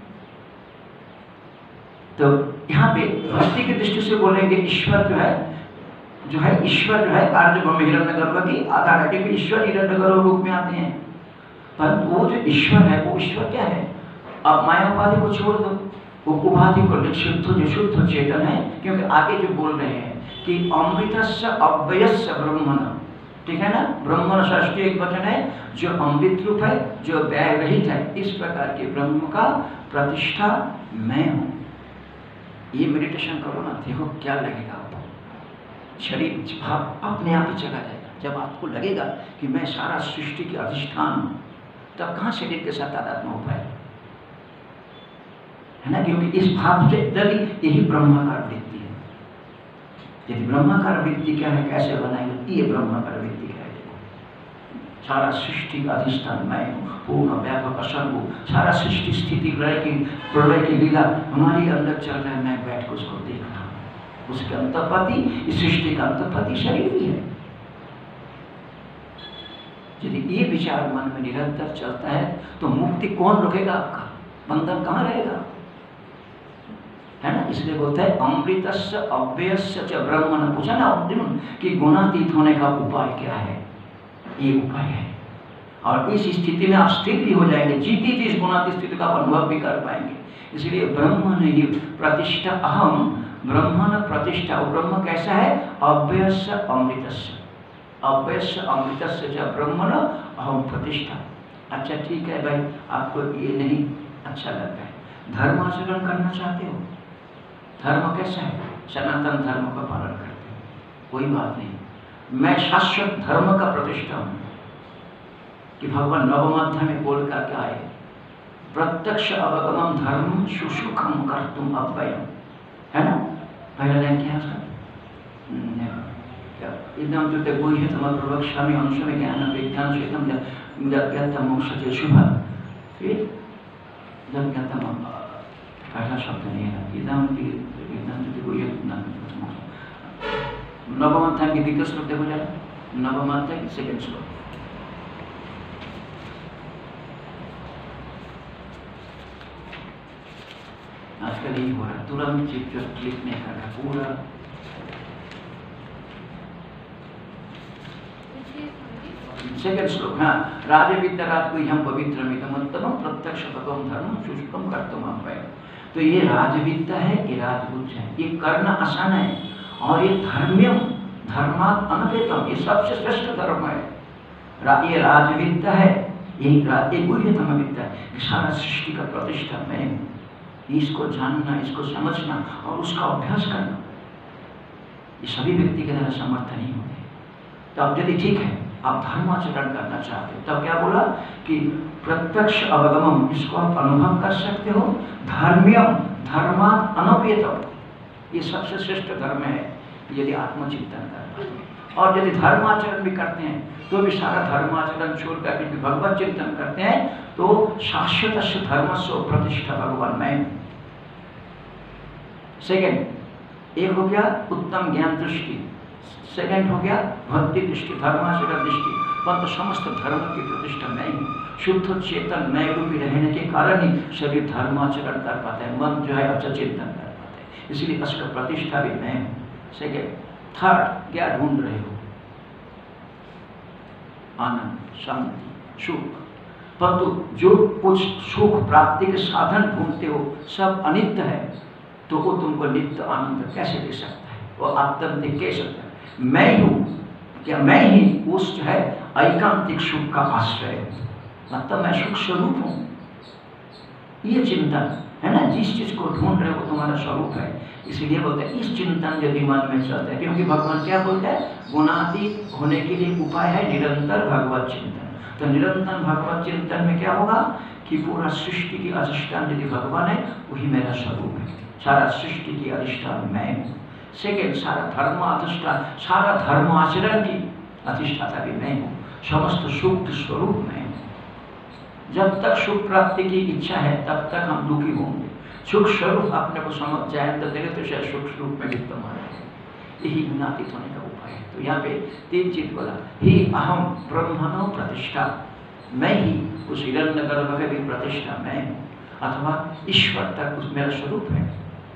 तो यहाँ पे भक्ति की दृष्टि से बोलेंगे ईश्वर जो है जो है ईश्वर जो है कार्य ब्रह्म हिरण्यगर्भ की अथॉरिटी में ईश्वर हिरण्यगर्भ रूप में आते हैं। पर वो जो ईश्वर है वो ईश्वर क्या है? अब माया उपाधि को छोड़ दो, वो उपाधि को शुद्ध जो शुद्ध चेतन है। क्योंकि आगे जो बोल रहे हैं कि अमृतस्य अव्ययस्य ब्रह्मण, ठीक है ना? ब्रह्मण षष्ठी एक वचन है जो अमृत रूप है, जो व्यय रहित है। इस प्रकार के ब्रह्म का प्रतिष्ठा मैं हूँ। ये मेडिटेशन करो ना, देखो क्या लगेगा आपको। शरीर भाव अपने आप ही चला जाएगा। जब आपको लगेगा कि मैं सारा सृष्टि के अधिष्ठान हूँ, तब कहाँ शरीर के साथ तादात्म्य हो पाएगा, है ना? क्योंकि इस भाव से तभी यही ब्रह्माकार वृत्ति है। यदि ब्रह्माकार वृत्ति क्या है, कैसे बनाएंगे? ये ब्रह्माकार वृत्ति क्या है? देखो, सारा सृष्टि का अधिष्ठान मैं हूँ, पूर्ण व्यापक असर्व, सारा सृष्टि स्थिति प्रलय की प्रलय की लीला हमारे अंदर चल रहा है। मैं बैठ कर उसको देख रहा हूँ। उसके अंतर्पति, इस सृष्टि का अंतर्पति शरीर भी है। यदि ये विचार मन में निरंतर चलता है तो मुक्ति कौन रोकेगा? आपका बंधन कहाँ रहेगा, है ना? इसलिए बोलते हैं अमृतस्य अव्ययस्य च ब्रह्मण। पूछा ना अर्जुन कि गुणातीत होने का उपाय क्या है? ये उपाय है। और इस स्थिति में आप स्थिर भी हो जाएंगे, जीती थी इस गुणातीत स्थिति का अनुभव भी कर पाएंगे। इसलिए ब्रह्मण ही प्रतिष्ठा अहम ब्रह्मण प्रतिष्ठा। और ब्रह्म कैसा है? अव्ययस्य अमृतस्य, अव्ययस्य अमृतस्य च ब्रह्मण अहम प्रतिष्ठा। अच्छा ठीक है भाई, आपको ये नहीं अच्छा लग रहा है, धर्माचरण करना चाहते हो? धर्म कैसा है? सनातन धर्म का पालन करते हो, कोई बात नहीं। मैं शाश्वत धर्म का प्रतिष्ठा हूँ कि भगवान नवम अध्याय में बोल कर क्या है? प्रत्यक्ष अवगमम धर्म सुसुखम कर्तुम अव्ययम, है ना? पहला लाइन क्या है उसका? इदम तो कोई है तुम्हारा प्रवक्ष्यामि अंशमे ज्ञान विज्ञान श्वेतम ज्ञातम मोक्षते शुभ। फिर जब ज्ञातम पहला शब्द नहीं है इदम की विज्ञान तो कोई है नवम अध्याय की द्वितीय श्लोक देखो जरा, नवम अध्याय की सेकंड श्लोक। आजकल यही हो रहा है, तुरंत चिप चुप क्लिक नहीं कर रहा पूरा। सेकंड श्लोक, हाँ, राजविद्यारात को हम पवित्र मितमोत्तम प्रत्यक्ष भगवम धर्म शुष्कम कर्तुम अव्ययम। तो ये राजविद्या है, ये राजगुज है, ये करना आसान है। और ये धर्म्यम धर्मात् अनपेतम, ये सबसे श्रेष्ठ धर्म है। रा, ये राजविद्या है, यही गुह्यतम विद्या है। सारा सृष्टि का प्रतिष्ठा मैं हूँ। इसको जानना, इसको समझना और उसका अभ्यास करना, ये सभी व्यक्ति के द्वारा समर्थ नहीं होते। तो अब यदि ठीक है आप धर्माचरण करना चाहते हो तब क्या बोला कि प्रत्यक्ष अवगमम, इसको आप अनुभव कर सकते हो। धर्म्यम, धर्मात् अनपेतम, ये सबसे श्रेष्ठ धर्म है यदि आत्मचिंतन करते हैं। और यदि धर्माचरण भी करते हैं तो भी सारा धर्माचरण छोड़ कर यदि भगवत चिंतन करते हैं तो शाश्वत धर्मस्व प्रतिष्ठा भगवान में। सेकेंड, एक हो गया उत्तम ज्ञान दृष्टि, सेकेंड हो गया भक्ति दृष्टि, धर्माचरण दृष्टि। परंतु समस्त धर्म की प्रतिष्ठा मैं हूँ। शुद्ध चेतन मैं रूपी रहने के कारण ही शरीर धर्माचरण कर पाता है, मन जो है अच्छा चिंतन कर पाता है, इसलिए उसका प्रतिष्ठा भी मैं हूँ। सेकेंड, थर्ड, क्या ढूंढ रहे हो? आनंद, शांति, सुख। परंतु जो कुछ सुख प्राप्ति के साधन ढूंढते हो सब अनित्य है, तो वो तुमको नित्य आनंद कैसे दे सकता है? वो आत्यंतिक कह सकता है मैं हूँ, क्या मैं ही उस जो है ऐकांतिक सुख का आश्रय, मतलब मैं सुख स्वरूप हूँ। ये चिंतन है ना, जिस चीज को ढूंढ रहे हो वो तुम्हारा स्वरूप है। इसलिए बोलते हैं इस चिंतन यदि मन में चलता है, क्योंकि भगवान क्या बोलते हैं, गुणातीत होने के लिए उपाय है निरंतर भगवत चिंतन। तो निरंतर भगवत चिंतन में क्या होगा कि पूरा सृष्टि की अधिष्ठान यदि भगवान है वही मेरा स्वरूप है, सारा सृष्टि की अधिष्ठान मैं हूँ। सेकेंड, सारा धर्म अधिष्ठान, सारा धर्म आचरण की अधिष्ठाता भी मैं हूँ, समस्त सुख स्वरूप मैं हूँ। जब तक सुख प्राप्ति की इच्छा है तब तक हम दुखी होंगे। सुख स्वरूप अपने को समझ जाए तो देखे तो शायद सुख स्वरूप में विद्यमान है, यही गुणातीत होने का उपाय है। तो यहाँ पे तीन चीज बोला, ही अहम ब्रह्मणो प्रतिष्ठा, मैं ही उस हिरण्यगर्भ के भी प्रतिष्ठा मैं हूँ, अथवा ईश्वर तक उस मेरा स्वरूप है,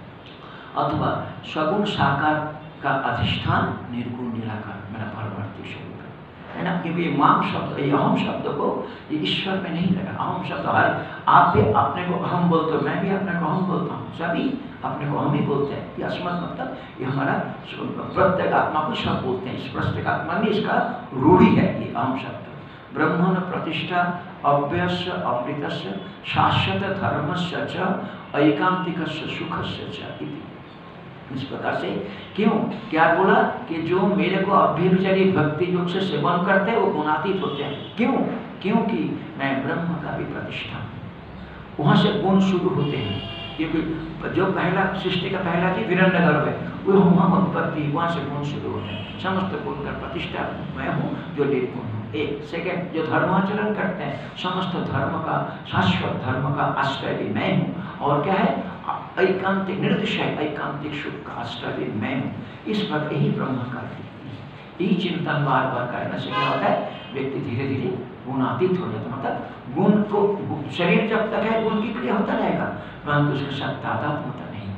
अथवा सगुण साकार का अधिष्ठान निर्गुण निराकार मेरा परमार्थी स्वरूप है ना। क्योंकि ये माम शब्द, ये अहम शब्द को ये ईश्वर में नहीं लगा। अहम शब्द हर आप भी अपने को अहम बोलते हो, मैं भी अपने को अहम बोलता हूँ, सभी अपने को हम ही बोलते हैं। ये अस्मत् मतलब ये हमारा प्रत्येक आत्मा को सब बोलते हैं, इस प्रत्येक आत्मा में इसका रूढ़ी है ये अहम शब्द। ब्रह्मण प्रतिष्ठा अव्यस्य अमृतस्य शाश्वत धर्मस्य च ऐकांतिकस्य सुखस्य च इति। इस प्रकार से क्यों क्या बोला कि जो मेरे को अभ्यभिचारी भक्ति योग से सेवन करते हैं वो गुणातीत होते हैं। क्यों? क्योंकि मैं ब्रह्म का भी प्रतिष्ठा हूँ। वहाँ से गुण शुरू होते हैं, क्योंकि जो पहला सृष्टि का पहला जी हिरण्यगर्भ है वो वहाँ उत्पत्ति, वहाँ से गुण शुरू होते हैं। समस्त गुण का प्रतिष्ठा मैं हूँ जो निर्गुण हूँ। एक सेकेंड, जो धर्माचरण करते हैं समस्त धर्म का शाश्वत धर्म का आश्रय भी मैं हूँ। और क्या है, ऐकांतिक निर्दिशय ऐकांतिक सुख का आश्रय भी मैं हूँ। इस पर यही ब्रह्म का यही चिंतन बार बार करने से क्या होता है, व्यक्ति धीरे धीरे गुणातीत हो जाता है। मतलब गुण को शरीर जब तक है गुण की क्रिया होता रहेगा, परंतु उसके साथ तादात्म्यता नहीं,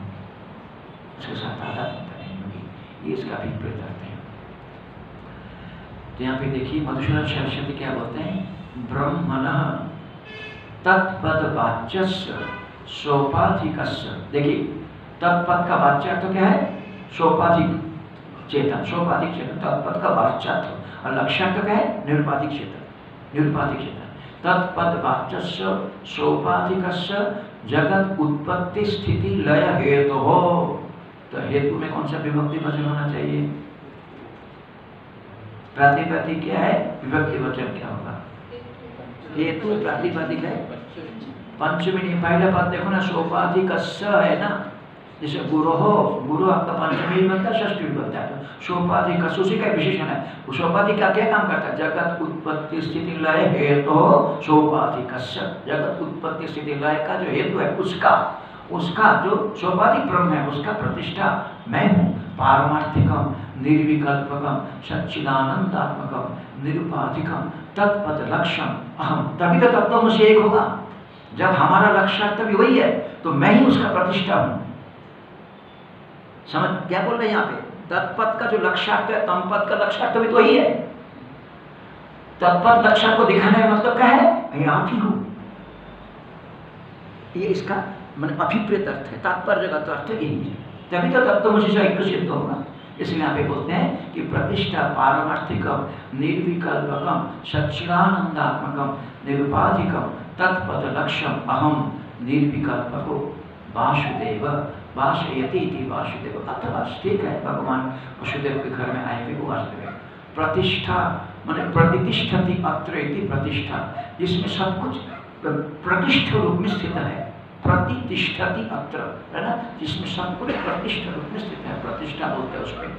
उसके साथ तादात्म्यता नहीं होगी। ये इसका अभिप्रेत अर्थ है। तो यहाँ पे देखिए मधुसूदन सरस्वती क्या बोलते हैं, ब्रह्मणः तत्पद वाच्यस्य सोपाधिकस्य। देखिए तत्पद का वाच्यार्थ तो क्या है, सोपाधिक चेतन, सोपाधिक चेतन तत्पद का वाच्यार्थ, और लक्ष्यार्थ तो क्या है, निरुपाधिक चेतन, निरुपाधिक चेतन। तत्पद वाच्यस्य सोपाधिकस्य जगत उत्पत्ति स्थिति लय हेतु हो। तो हेतु में कौन सा विभक्ति वचन होना चाहिए, प्रातिपदिक क्या है, विभक्ति वचन क्या होगा, हेतु प्रातिपदिक है, पंचमी नहीं, पहला पद देखो ना सोपाधिक है ना, जैसे गुरु हो, गुरु आपका पंचमी बनता है, षष्ठी बनता है। तो सोपाधिक उसी का विशेषण है। सोपाधिक का क्या काम करता है, जगत उत्पत्ति स्थिति लय हेतु हो सोपाधिक। जगत उत्पत्ति स्थिति लय का जो हेतु है उसका उसका जो सोपाधिक ब्रह्म है उसका प्रतिष्ठा मैं हूँ। पारमार्थिकम निर्विकल्पकम सच्चिदानंदात्मकम निरुपाधिकम तत्पद लक्ष्यम अहम। तभी तो तत्व से एक होगा। जब हमारा लक्ष्यार्थ भी वही है तो मैं ही उसका प्रतिष्ठा हूं। समझ क्या बोल रहे हैं यहाँ पे, तत्पद का जो लक्ष्यार्थ है तमपद का लक्ष्यार्थ भी तो वही है। तत्पद लक्ष्यार्थ को दिखाने का मतलब क्या है, मैं आप ही हूं। ये इसका मन अभिप्रेत अर्थ है, तात्पर्य का अर्थ यही है। तभी तो तत्वमसि से एक सिद्ध होगा। इसलिए यहाँ पे बोलते हैं कि प्रतिष्ठा पारमार्थिकम निर्विकल्पकम सच्चिदानंदात्मकम निरुपाधिकम तत्पद लक्ष्यम अहम निर्विकल्पको वासुदेव वासयति इति वासुदेव। अथवा ठीक है, भगवान वसुदेव के घर में आए हुए वो वासुदेव, प्रतिष्ठा माने प्रतिष्ठति अत्र इति प्रतिष्ठा, जिसमें सब कुछ प्रतिष्ठ रूप में स्थित है। प्रतिष्ठति अत्र है ना, जिसमें सब कुछ प्रतिष्ठ रूप में स्थित है, प्रतिष्ठा बोलते हैं उसमें।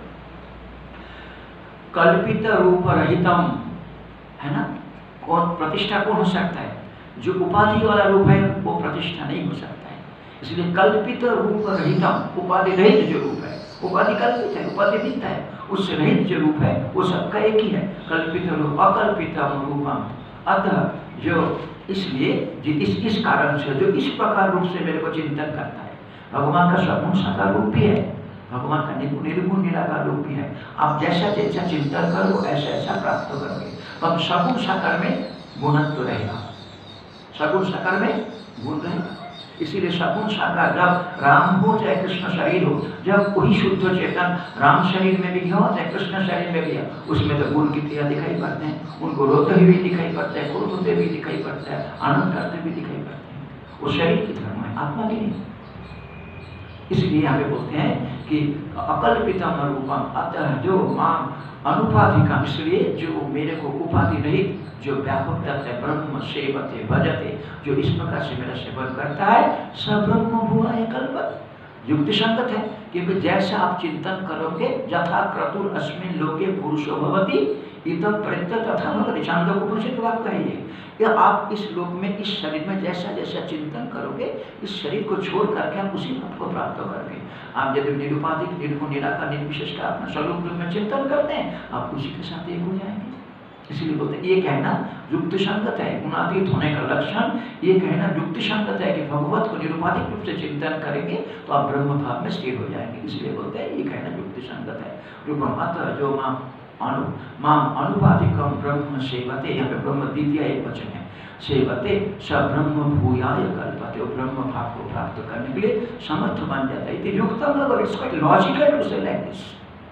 कल्पित रूप रहितम है ना, कौन प्रतिष्ठा कौन हो सकता है? जो उपाधि वाला रूप है वो प्रतिष्ठा नहीं हो सकता है। इसलिए कल्पित रूप रहितम, उपाधि रहित जो रूप है, उपाधि कल्पित है, उपाधि मिथ्या है, उससे रहित जो रूप है वो सबका एक ही है, कल्पित रूप अकल्पितम रूपम। अतः जो इसलिए इस इस कारण से जो इस प्रकार रूप से मेरे को चिंतन करता है, भगवान का सगुण साकार रूप भी है, भगवान का निर्गुण निर्गुण निराकार रूप भी है। आप जैसा जैसा चिंतन करो ऐसा ऐसा प्राप्त करोगे। तो हम सगुण साकार में गुणत्व रहेगा, सगुण साकार में गुण रहेगा। इसीलिए सगुण साकार जब राम हो चाहे कृष्ण शरीर हो, जब वही शुद्ध चेतन राम शरीर में भी हो चाहे कृष्ण शरीर में भी हो, उसमें तो गुण की क्रिया दिखाई पड़ते हैं, उनको रोते हुए भी दिखाई पड़ते हैं, क्रोध होते भी दिखाई पड़ता है, आनंद करते भी दिखाई पड़ते हैं। वो शरीर की धर्म है, आत्मा की नहीं। इसलिए यहाँ पे बोलते हैं कि अकल्पितम रूपम, अतः जो मां अनुपाधिकम, इसलिए जो मेरे को उपाधि रहित जो व्यापक तत्व है, ब्रह्म सेवते भजते, जो इस प्रकार से मेरा सेवन करता है, स ब्रह्म भुआय कल्पत, युक्ति संगत है। क्योंकि जैसा आप चिंतन करोगे, यथा क्रतुर अस्मिन् लोके पुरुषो भवति इतः प्रत्यय तथा भवति, छांदोग्योपनिषद वाक्य है ये, कि आप इस लोक में इस शरीर में जैसा जैसा चिंतन करोगे, इस शरीर को छोड़ करके आप उसी पद को प्राप्त करोगे। आप यदि निरुपाधिक निर्गुण निराकार निर्विशेष का अपना स्वरूप रूप में चिंतन करते हैं, आप उसी के साथ एक हो जाएंगे। इसलिए बोलते हैं ये कहना युक्ति संगत है, गुणातीत होने का लक्षण ये कहना युक्ति संगत है कि भगवत को निरुपाधिक रूप से चिंतन करेंगे तो आप ब्रह्म भाव में स्थिर हो जाएंगे। इसलिए बोलते हैं ये कहना युक्ति संगत है। रूपम अतः जो मां अनु मां अनुपाधिकम ब्रह्म सेवते, यहाँ पे ब्रह्म द्वितीय एक वचन है, सेवते स ब्रह्म भूयाय कल्पते, वो ब्रह्म भाव को प्राप्त करने के लिए समर्थ बन जाता है। इति युक्तम, अगर इसका लॉजिकल टू से लाइक दिस।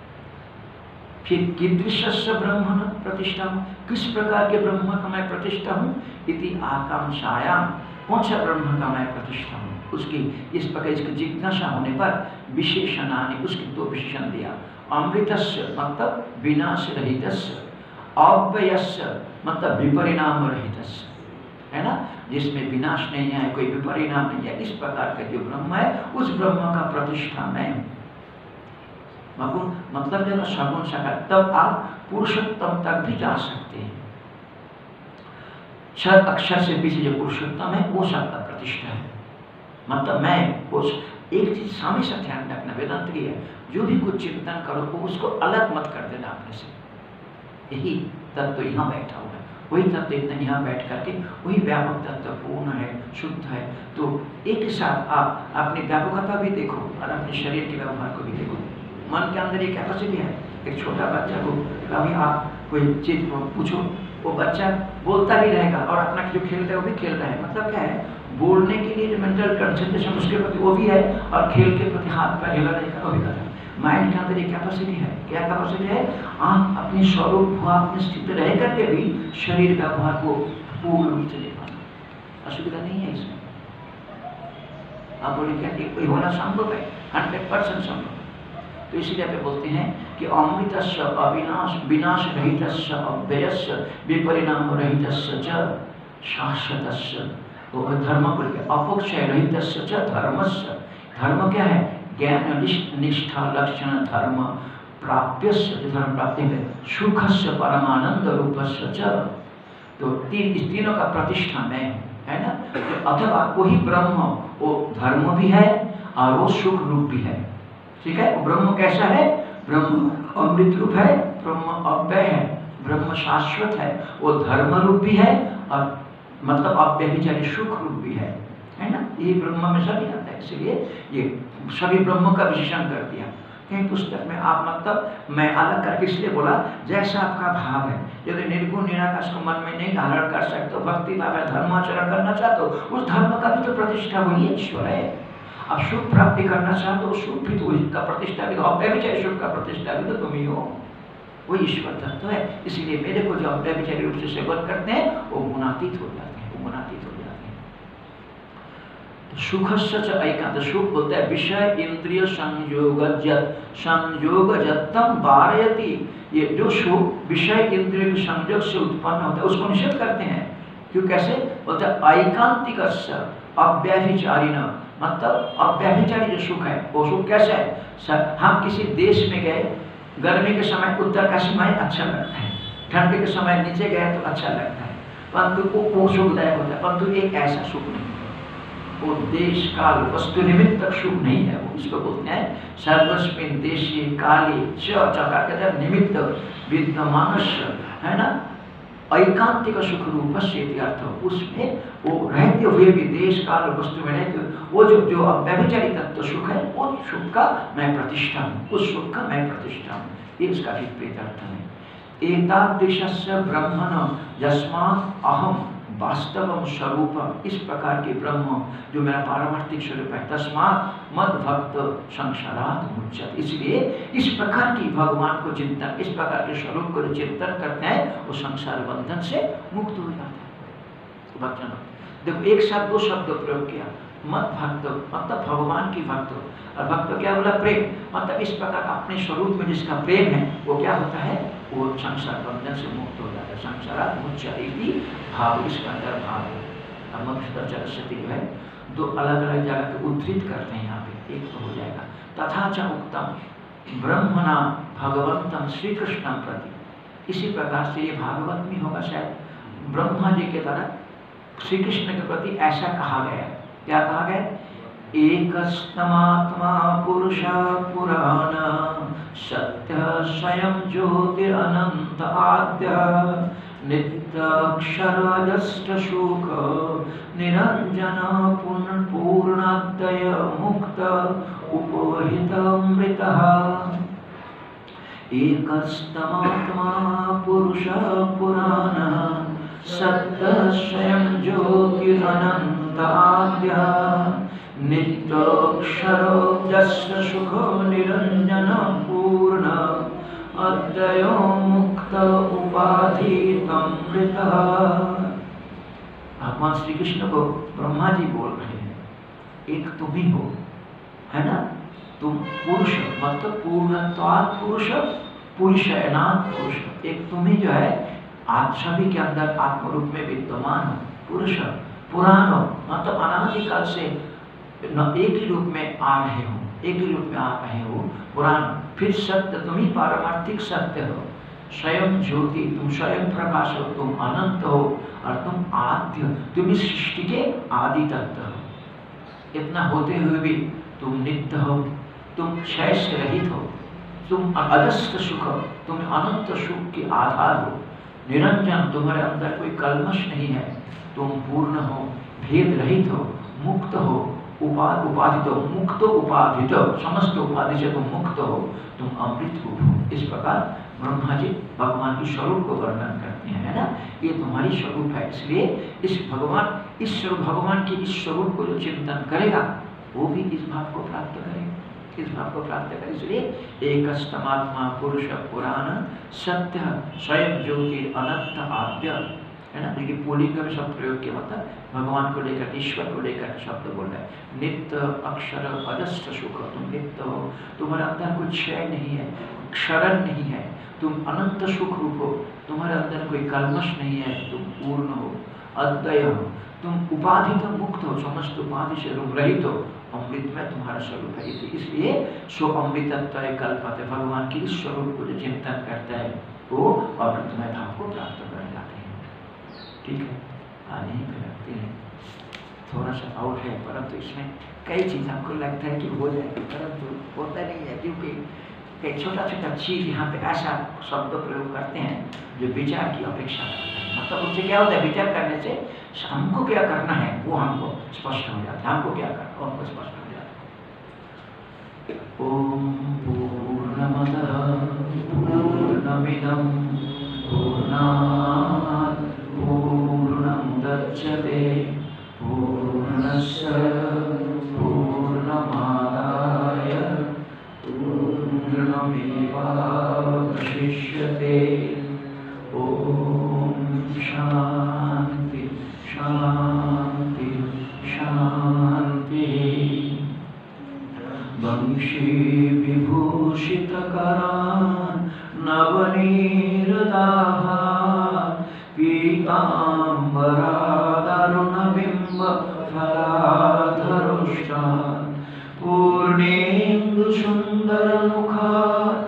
फिर कीदृशस्य ब्रह्मण प्रतिष्ठा, किस प्रकार के ब्रह्म का मैं प्रतिष्ठा हूँ? इति आकांक्षायाम, कौन सा ब्रह्म का मैं प्रतिष्ठा हूँ, उसकी इस प्रकार इसकी जिज्ञासा होने पर विशेषणानि, उसके दो विशेषण दिया। अमृतस्य मतलब विनाश रहितस्य, अव्ययस्य मतलब विपरिणाम रहितस्य, है ना, जिसमें विनाश नहीं है, कोई विपरिणाम नहीं है, इस प्रकार का जो ब्रह्म है उस ब्रह्म का प्रतिष्ठा मैं हूँ। मतलब क्या, सगुण साकार, तब आप पुरुषोत्तम तक भी जा सकते हैं। छह अक्षर से पीछे जो पुरुषोत्तम है वो सबका प्रतिष्ठा है। मतलब मैं उस एक चीज हमेशा ध्यान रखना, वेदांत की है, जो भी कुछ चिंतन करो वो उसको अलग मत कर देना अपने से। यही तत्व तो यहाँ बैठा हुआ है, वही तत्व इतना यहाँ बैठ करके वही व्यापक तत्व पूर्ण है, शुद्ध है। तो एक साथ आप अपनी व्यापकता भी देखो और अपने शरीर के व्यवहार को भी देखो। मन के अंदर एक कैपेसिटी है। एक छोटा बच्चा को कभी आप कोई चीज पूछो, वो बच्चा बोलता भी रहेगा और अपना जो खेल रहा है वो भी खेल रहा है। मतलब क्या है, बोलने के लिए जो मेंटल कंसंट्रेशन उसके प्रति वो भी है और खेल के प्रति हाथ पैर हिला रहेगा वो भी कर रहा है। माइंड के अंदर एक कैपेसिटी है। क्या कैपेसिटी है? आप अपनी स्वरूप भाव में स्थित रह करके भी शरीर व्यवहार को पूर्ण रूप से ले पाना, असुविधा नहीं है इसमें। आप बोले क्या कोई होना संभव है? हंड्रेड परसेंट संभव। तो इसीलिए आप बोलते हैं कि अमृतस्य अविनाश विनाश रहितस्य अव्ययस्य विपरिणाम रहितस्य च शाश्वतस्य, तो धर्म को अपक्षय रहितस्य च धर्मस्य। धर्म क्या है? ज्ञान निष्ठा लक्षण धर्म प्राप्यस्य, धर्म प्राप्ति है सुखस्य परमानंद रूपस्य च। तो तीन इस तीनों का प्रतिष्ठा में है ना। तो अथवा वही ब्रह्म वो धर्म भी है और वो सुख रूप भी है। ठीक है, ब्रह्म कैसा है? ब्रह्म अमृत रूप है, ब्रह्म अव्यय है, ब्रह्म शाश्वत है, वो धर्म रूप भी है और मतलब अव्यभिचारी सुख रूप भी है, है ना। ये ब्रह्म में सभी आता है। इसलिए ये सभी ब्रह्म का विशेषण कर दिया। कहीं पुस्तक में आप मतलब मैं अलग करके इसलिए बोला जैसा आपका भाव है। यदि निर्गुण निराकाश को मन में नहीं धारण कर सकते, भक्ति भाव है, धर्माचरण करना चाहते हो, उस धर्म का भी तो प्रतिष्ठा वही ईश्वर है। आप सुख प्राप्ति करना चाहते हो, सुख भी तो उसका प्रतिष्ठा भी तो अव्यभिचारी सुख का प्रतिष्ठा भी तो तुम ही हो, वो ईश्वर तत्व है। इसीलिए मेरे को जो अव्यभिचारी रूप से सेवन करते हैं वो गुणातीत हो जाते हैं, वो गुणातीत हो जाते हैं। सुखस्य च ऐकांत, सुख बोलता है विषय इंद्रिय संयोगजत संयोगजतम वारयति, ये जो सुख विषय इंद्रिय के संयोग से उत्पन्न होता है उसको निषेध करते हैं। क्यों, कैसे बोलते हैं ऐकांतिकस्य अव्यभिचारिण, मतलब अव्यभिचारी जो सुख है वो सुख कैसा है, सर हम किसी देश में गए, गर्मी के समय उत्तर का समय अच्छा लगता है, ठंड के समय नीचे गए तो अच्छा लगता है, परंतु वो वो सुखदायक होता है, परंतु एक ऐसा सुख नहीं, वो देश काल वस्तु निमित्त सुख नहीं है। वो इसको बोलते हैं सर्वस्मिन् देशे काले च चका, कहते हैं निमित्त विद्यमान है ना, ऐकांतिक सुख रूप से अर्थ, उसमें वो रहते हुए भी देश काल वस्तु में रहते हुए वो जो जो अव्यभिचारी तत्व सुख है, उस सुख का मैं प्रतिष्ठा हूँ, उस सुख का मैं प्रतिष्ठा हूँ, ये इसका विपरीत अर्थ है। एतादृशस्य ब्रह्मण यस्मात् अहम वास्तवम स्वरूपम, इस प्रकार के ब्रह्म जो मेरा पारमार्थिक स्वरूप है, तस्मात् मद भक्त संसारात् मुच्यते, इसलिए इस प्रकार की भगवान को चिंतन, इस प्रकार के स्वरूप को चिंतन करते हैं वो संसार बंधन से मुक्त हो जाता है। भक्तजन देखो एक साथ दो शब्द प्रयोग किया, मद भक्त मतलब भगवान की भक्त, और भक्त क्या बोला, प्रेम, मतलब इस प्रकार अपने स्वरूप में जिसका प्रेम है वो क्या होता है, वो संसार बंधन से मुक्त हो जाता है। संसारात् मुच्यते भाव, इसका अंदर भाव है। अब मधुसूदन सरस्वती जो है दो अलग अलग जगह पे उद्धृत करते हैं, यहाँ पे एक तो हो जाएगा तथा च उक्तम ब्रह्मणा भगवंतम श्री कृष्णम प्रति, इसी प्रकार से ये भागवत में होगा शायद, ब्रह्मा जी के द्वारा श्री कृष्ण के प्रति ऐसा कहा गया, क्या कहा गया, एकस्तमात्मा पुरुष पुराण सत्य स्वयं ज्योतिरनंत आद्य नित्याक्षरजष्ट सुख निरंजन पूर्णाद्वय मुक्त उपहितमृतः। एकस्तमात्मा पुरुष पुराण सत्य स्वयं ज्योतिरनंत आद्य नित्याक्षर जष्ट सुख निरंजन पूर्ण अद्वय मुक्त उपाधितमृतः। भगवान श्री कृष्ण को ब्रह्मा जी बोल रहे हैं, एक तुम ही हो, है ना, तुम पुरुष मतलब पूर्णत्वात् पुरुष, पुरुषनात् पुरुष, एक तुम ही जो है आप सभी के अंदर आत्म रूप में विद्यमान हो, पुरुष पुराण हो मतलब अनादिकाल से न एक ही रूप में आ रहे हो, एक ही रूप में आ रहे हो, पुराण, फिर सत्य, तुम ही पारमार्थिक सत्य हो, स्वयं ज्योति, तुम स्वयं प्रकाश हो, तुम अनंत हो, और तुम आद्य, तुम इस सृष्टि के आदि तत्व हो। इतना होते हुए भी तुम नित्य हो, तुम क्षय से रहित हो, तुम अजस्र सुख, तुम अनंत सुख के आधार हो, निरंजन, तुम्हारे अंदर कोई कल्मश नहीं है, तुम पूर्ण हो, भेद रहित हो, मुक्त हो, उपाधि उपाधित हो, मुक्त उपाधित, समस्त उपाधि से तुम मुक्त हो, तुम अमृत रूप हो। इस प्रकार ब्रह्मा जी भगवान के स्वरूप को वर्णन करते हैं, है ना, ये तुम्हारी स्वरूप है। इसलिए इस भगवान इस स्वरूप भगवान के इस स्वरूप को जो चिंतन करेगा वो भी इस भाव को प्राप्त करेगा, इस भाव को प्राप्त करें। इसलिए एकस्तमात्मा पुरुष पुराण सत्य स्वयं ज्योति अनंत आद्य, है ना, देखिए पुल्लिंग में शब्द प्रयोग किया, मतलब भगवान को लेकर, ईश्वर को लेकर शब्द बोल रहा है। नित्य अक्षर अजस्र सुख, तुम नित्य हो, तुम्हारे अंदर कोई क्षय नहीं है, क्षरण नहीं है, तुम अनंत सुख रूप हो, तुम्हारे अंदर कोई कल्मश नहीं है, तुम पूर्ण हो, अद्वय हो, तुम उपाधि तो मुक्त हो, समस्त उपाधि से तुम रहित हो, अमृत में तुम्हारा स्वरूप है। इसलिए सो अमृतत्व कल्पते, भगवान की इस स्वरूप को जो चिंतन करता है वो अमृतमय भाव को प्राप्त कर जाते हैं। ठीक है, आने ही पे रखते हैं, थोड़ा सा और है, परंतु इसमें कई चीज़ हमको लगता है कि हो जाएगी, परंतु होता नहीं है, क्योंकि कई छोटा छोटा चीज़ यहाँ पे ऐसा शब्द प्रयोग करते हैं जो विचार की अपेक्षा करता है। मतलब उससे क्या होता है, विचार करने से हमको क्या करना है वो हमको स्पष्ट हो जाता है, हमको क्या करना हमको स्पष्ट हो जाता है। ओम पूर्णमदः पूर्णमिदं पूर्णात् पूर्णमुदच्यते पूर्णस्य पूर्णमादाय पूर्णमेवावशिष्यते। ओम शांति शांति शांति। विभूषितकरान् नवनीरदाहान् पीताम्बरादरुणबिम्बफलाधरुष्टान् पूर्णेन्दुसुन्दरमुखान्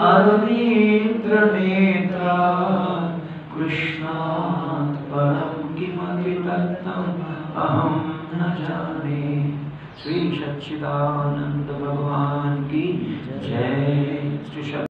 अरुणेन्द्रनेत्रान् कृष्णात् परं किमपि तत्त्वम् अहं न जाने। श्री सच्चिदानंद भगवान की जय।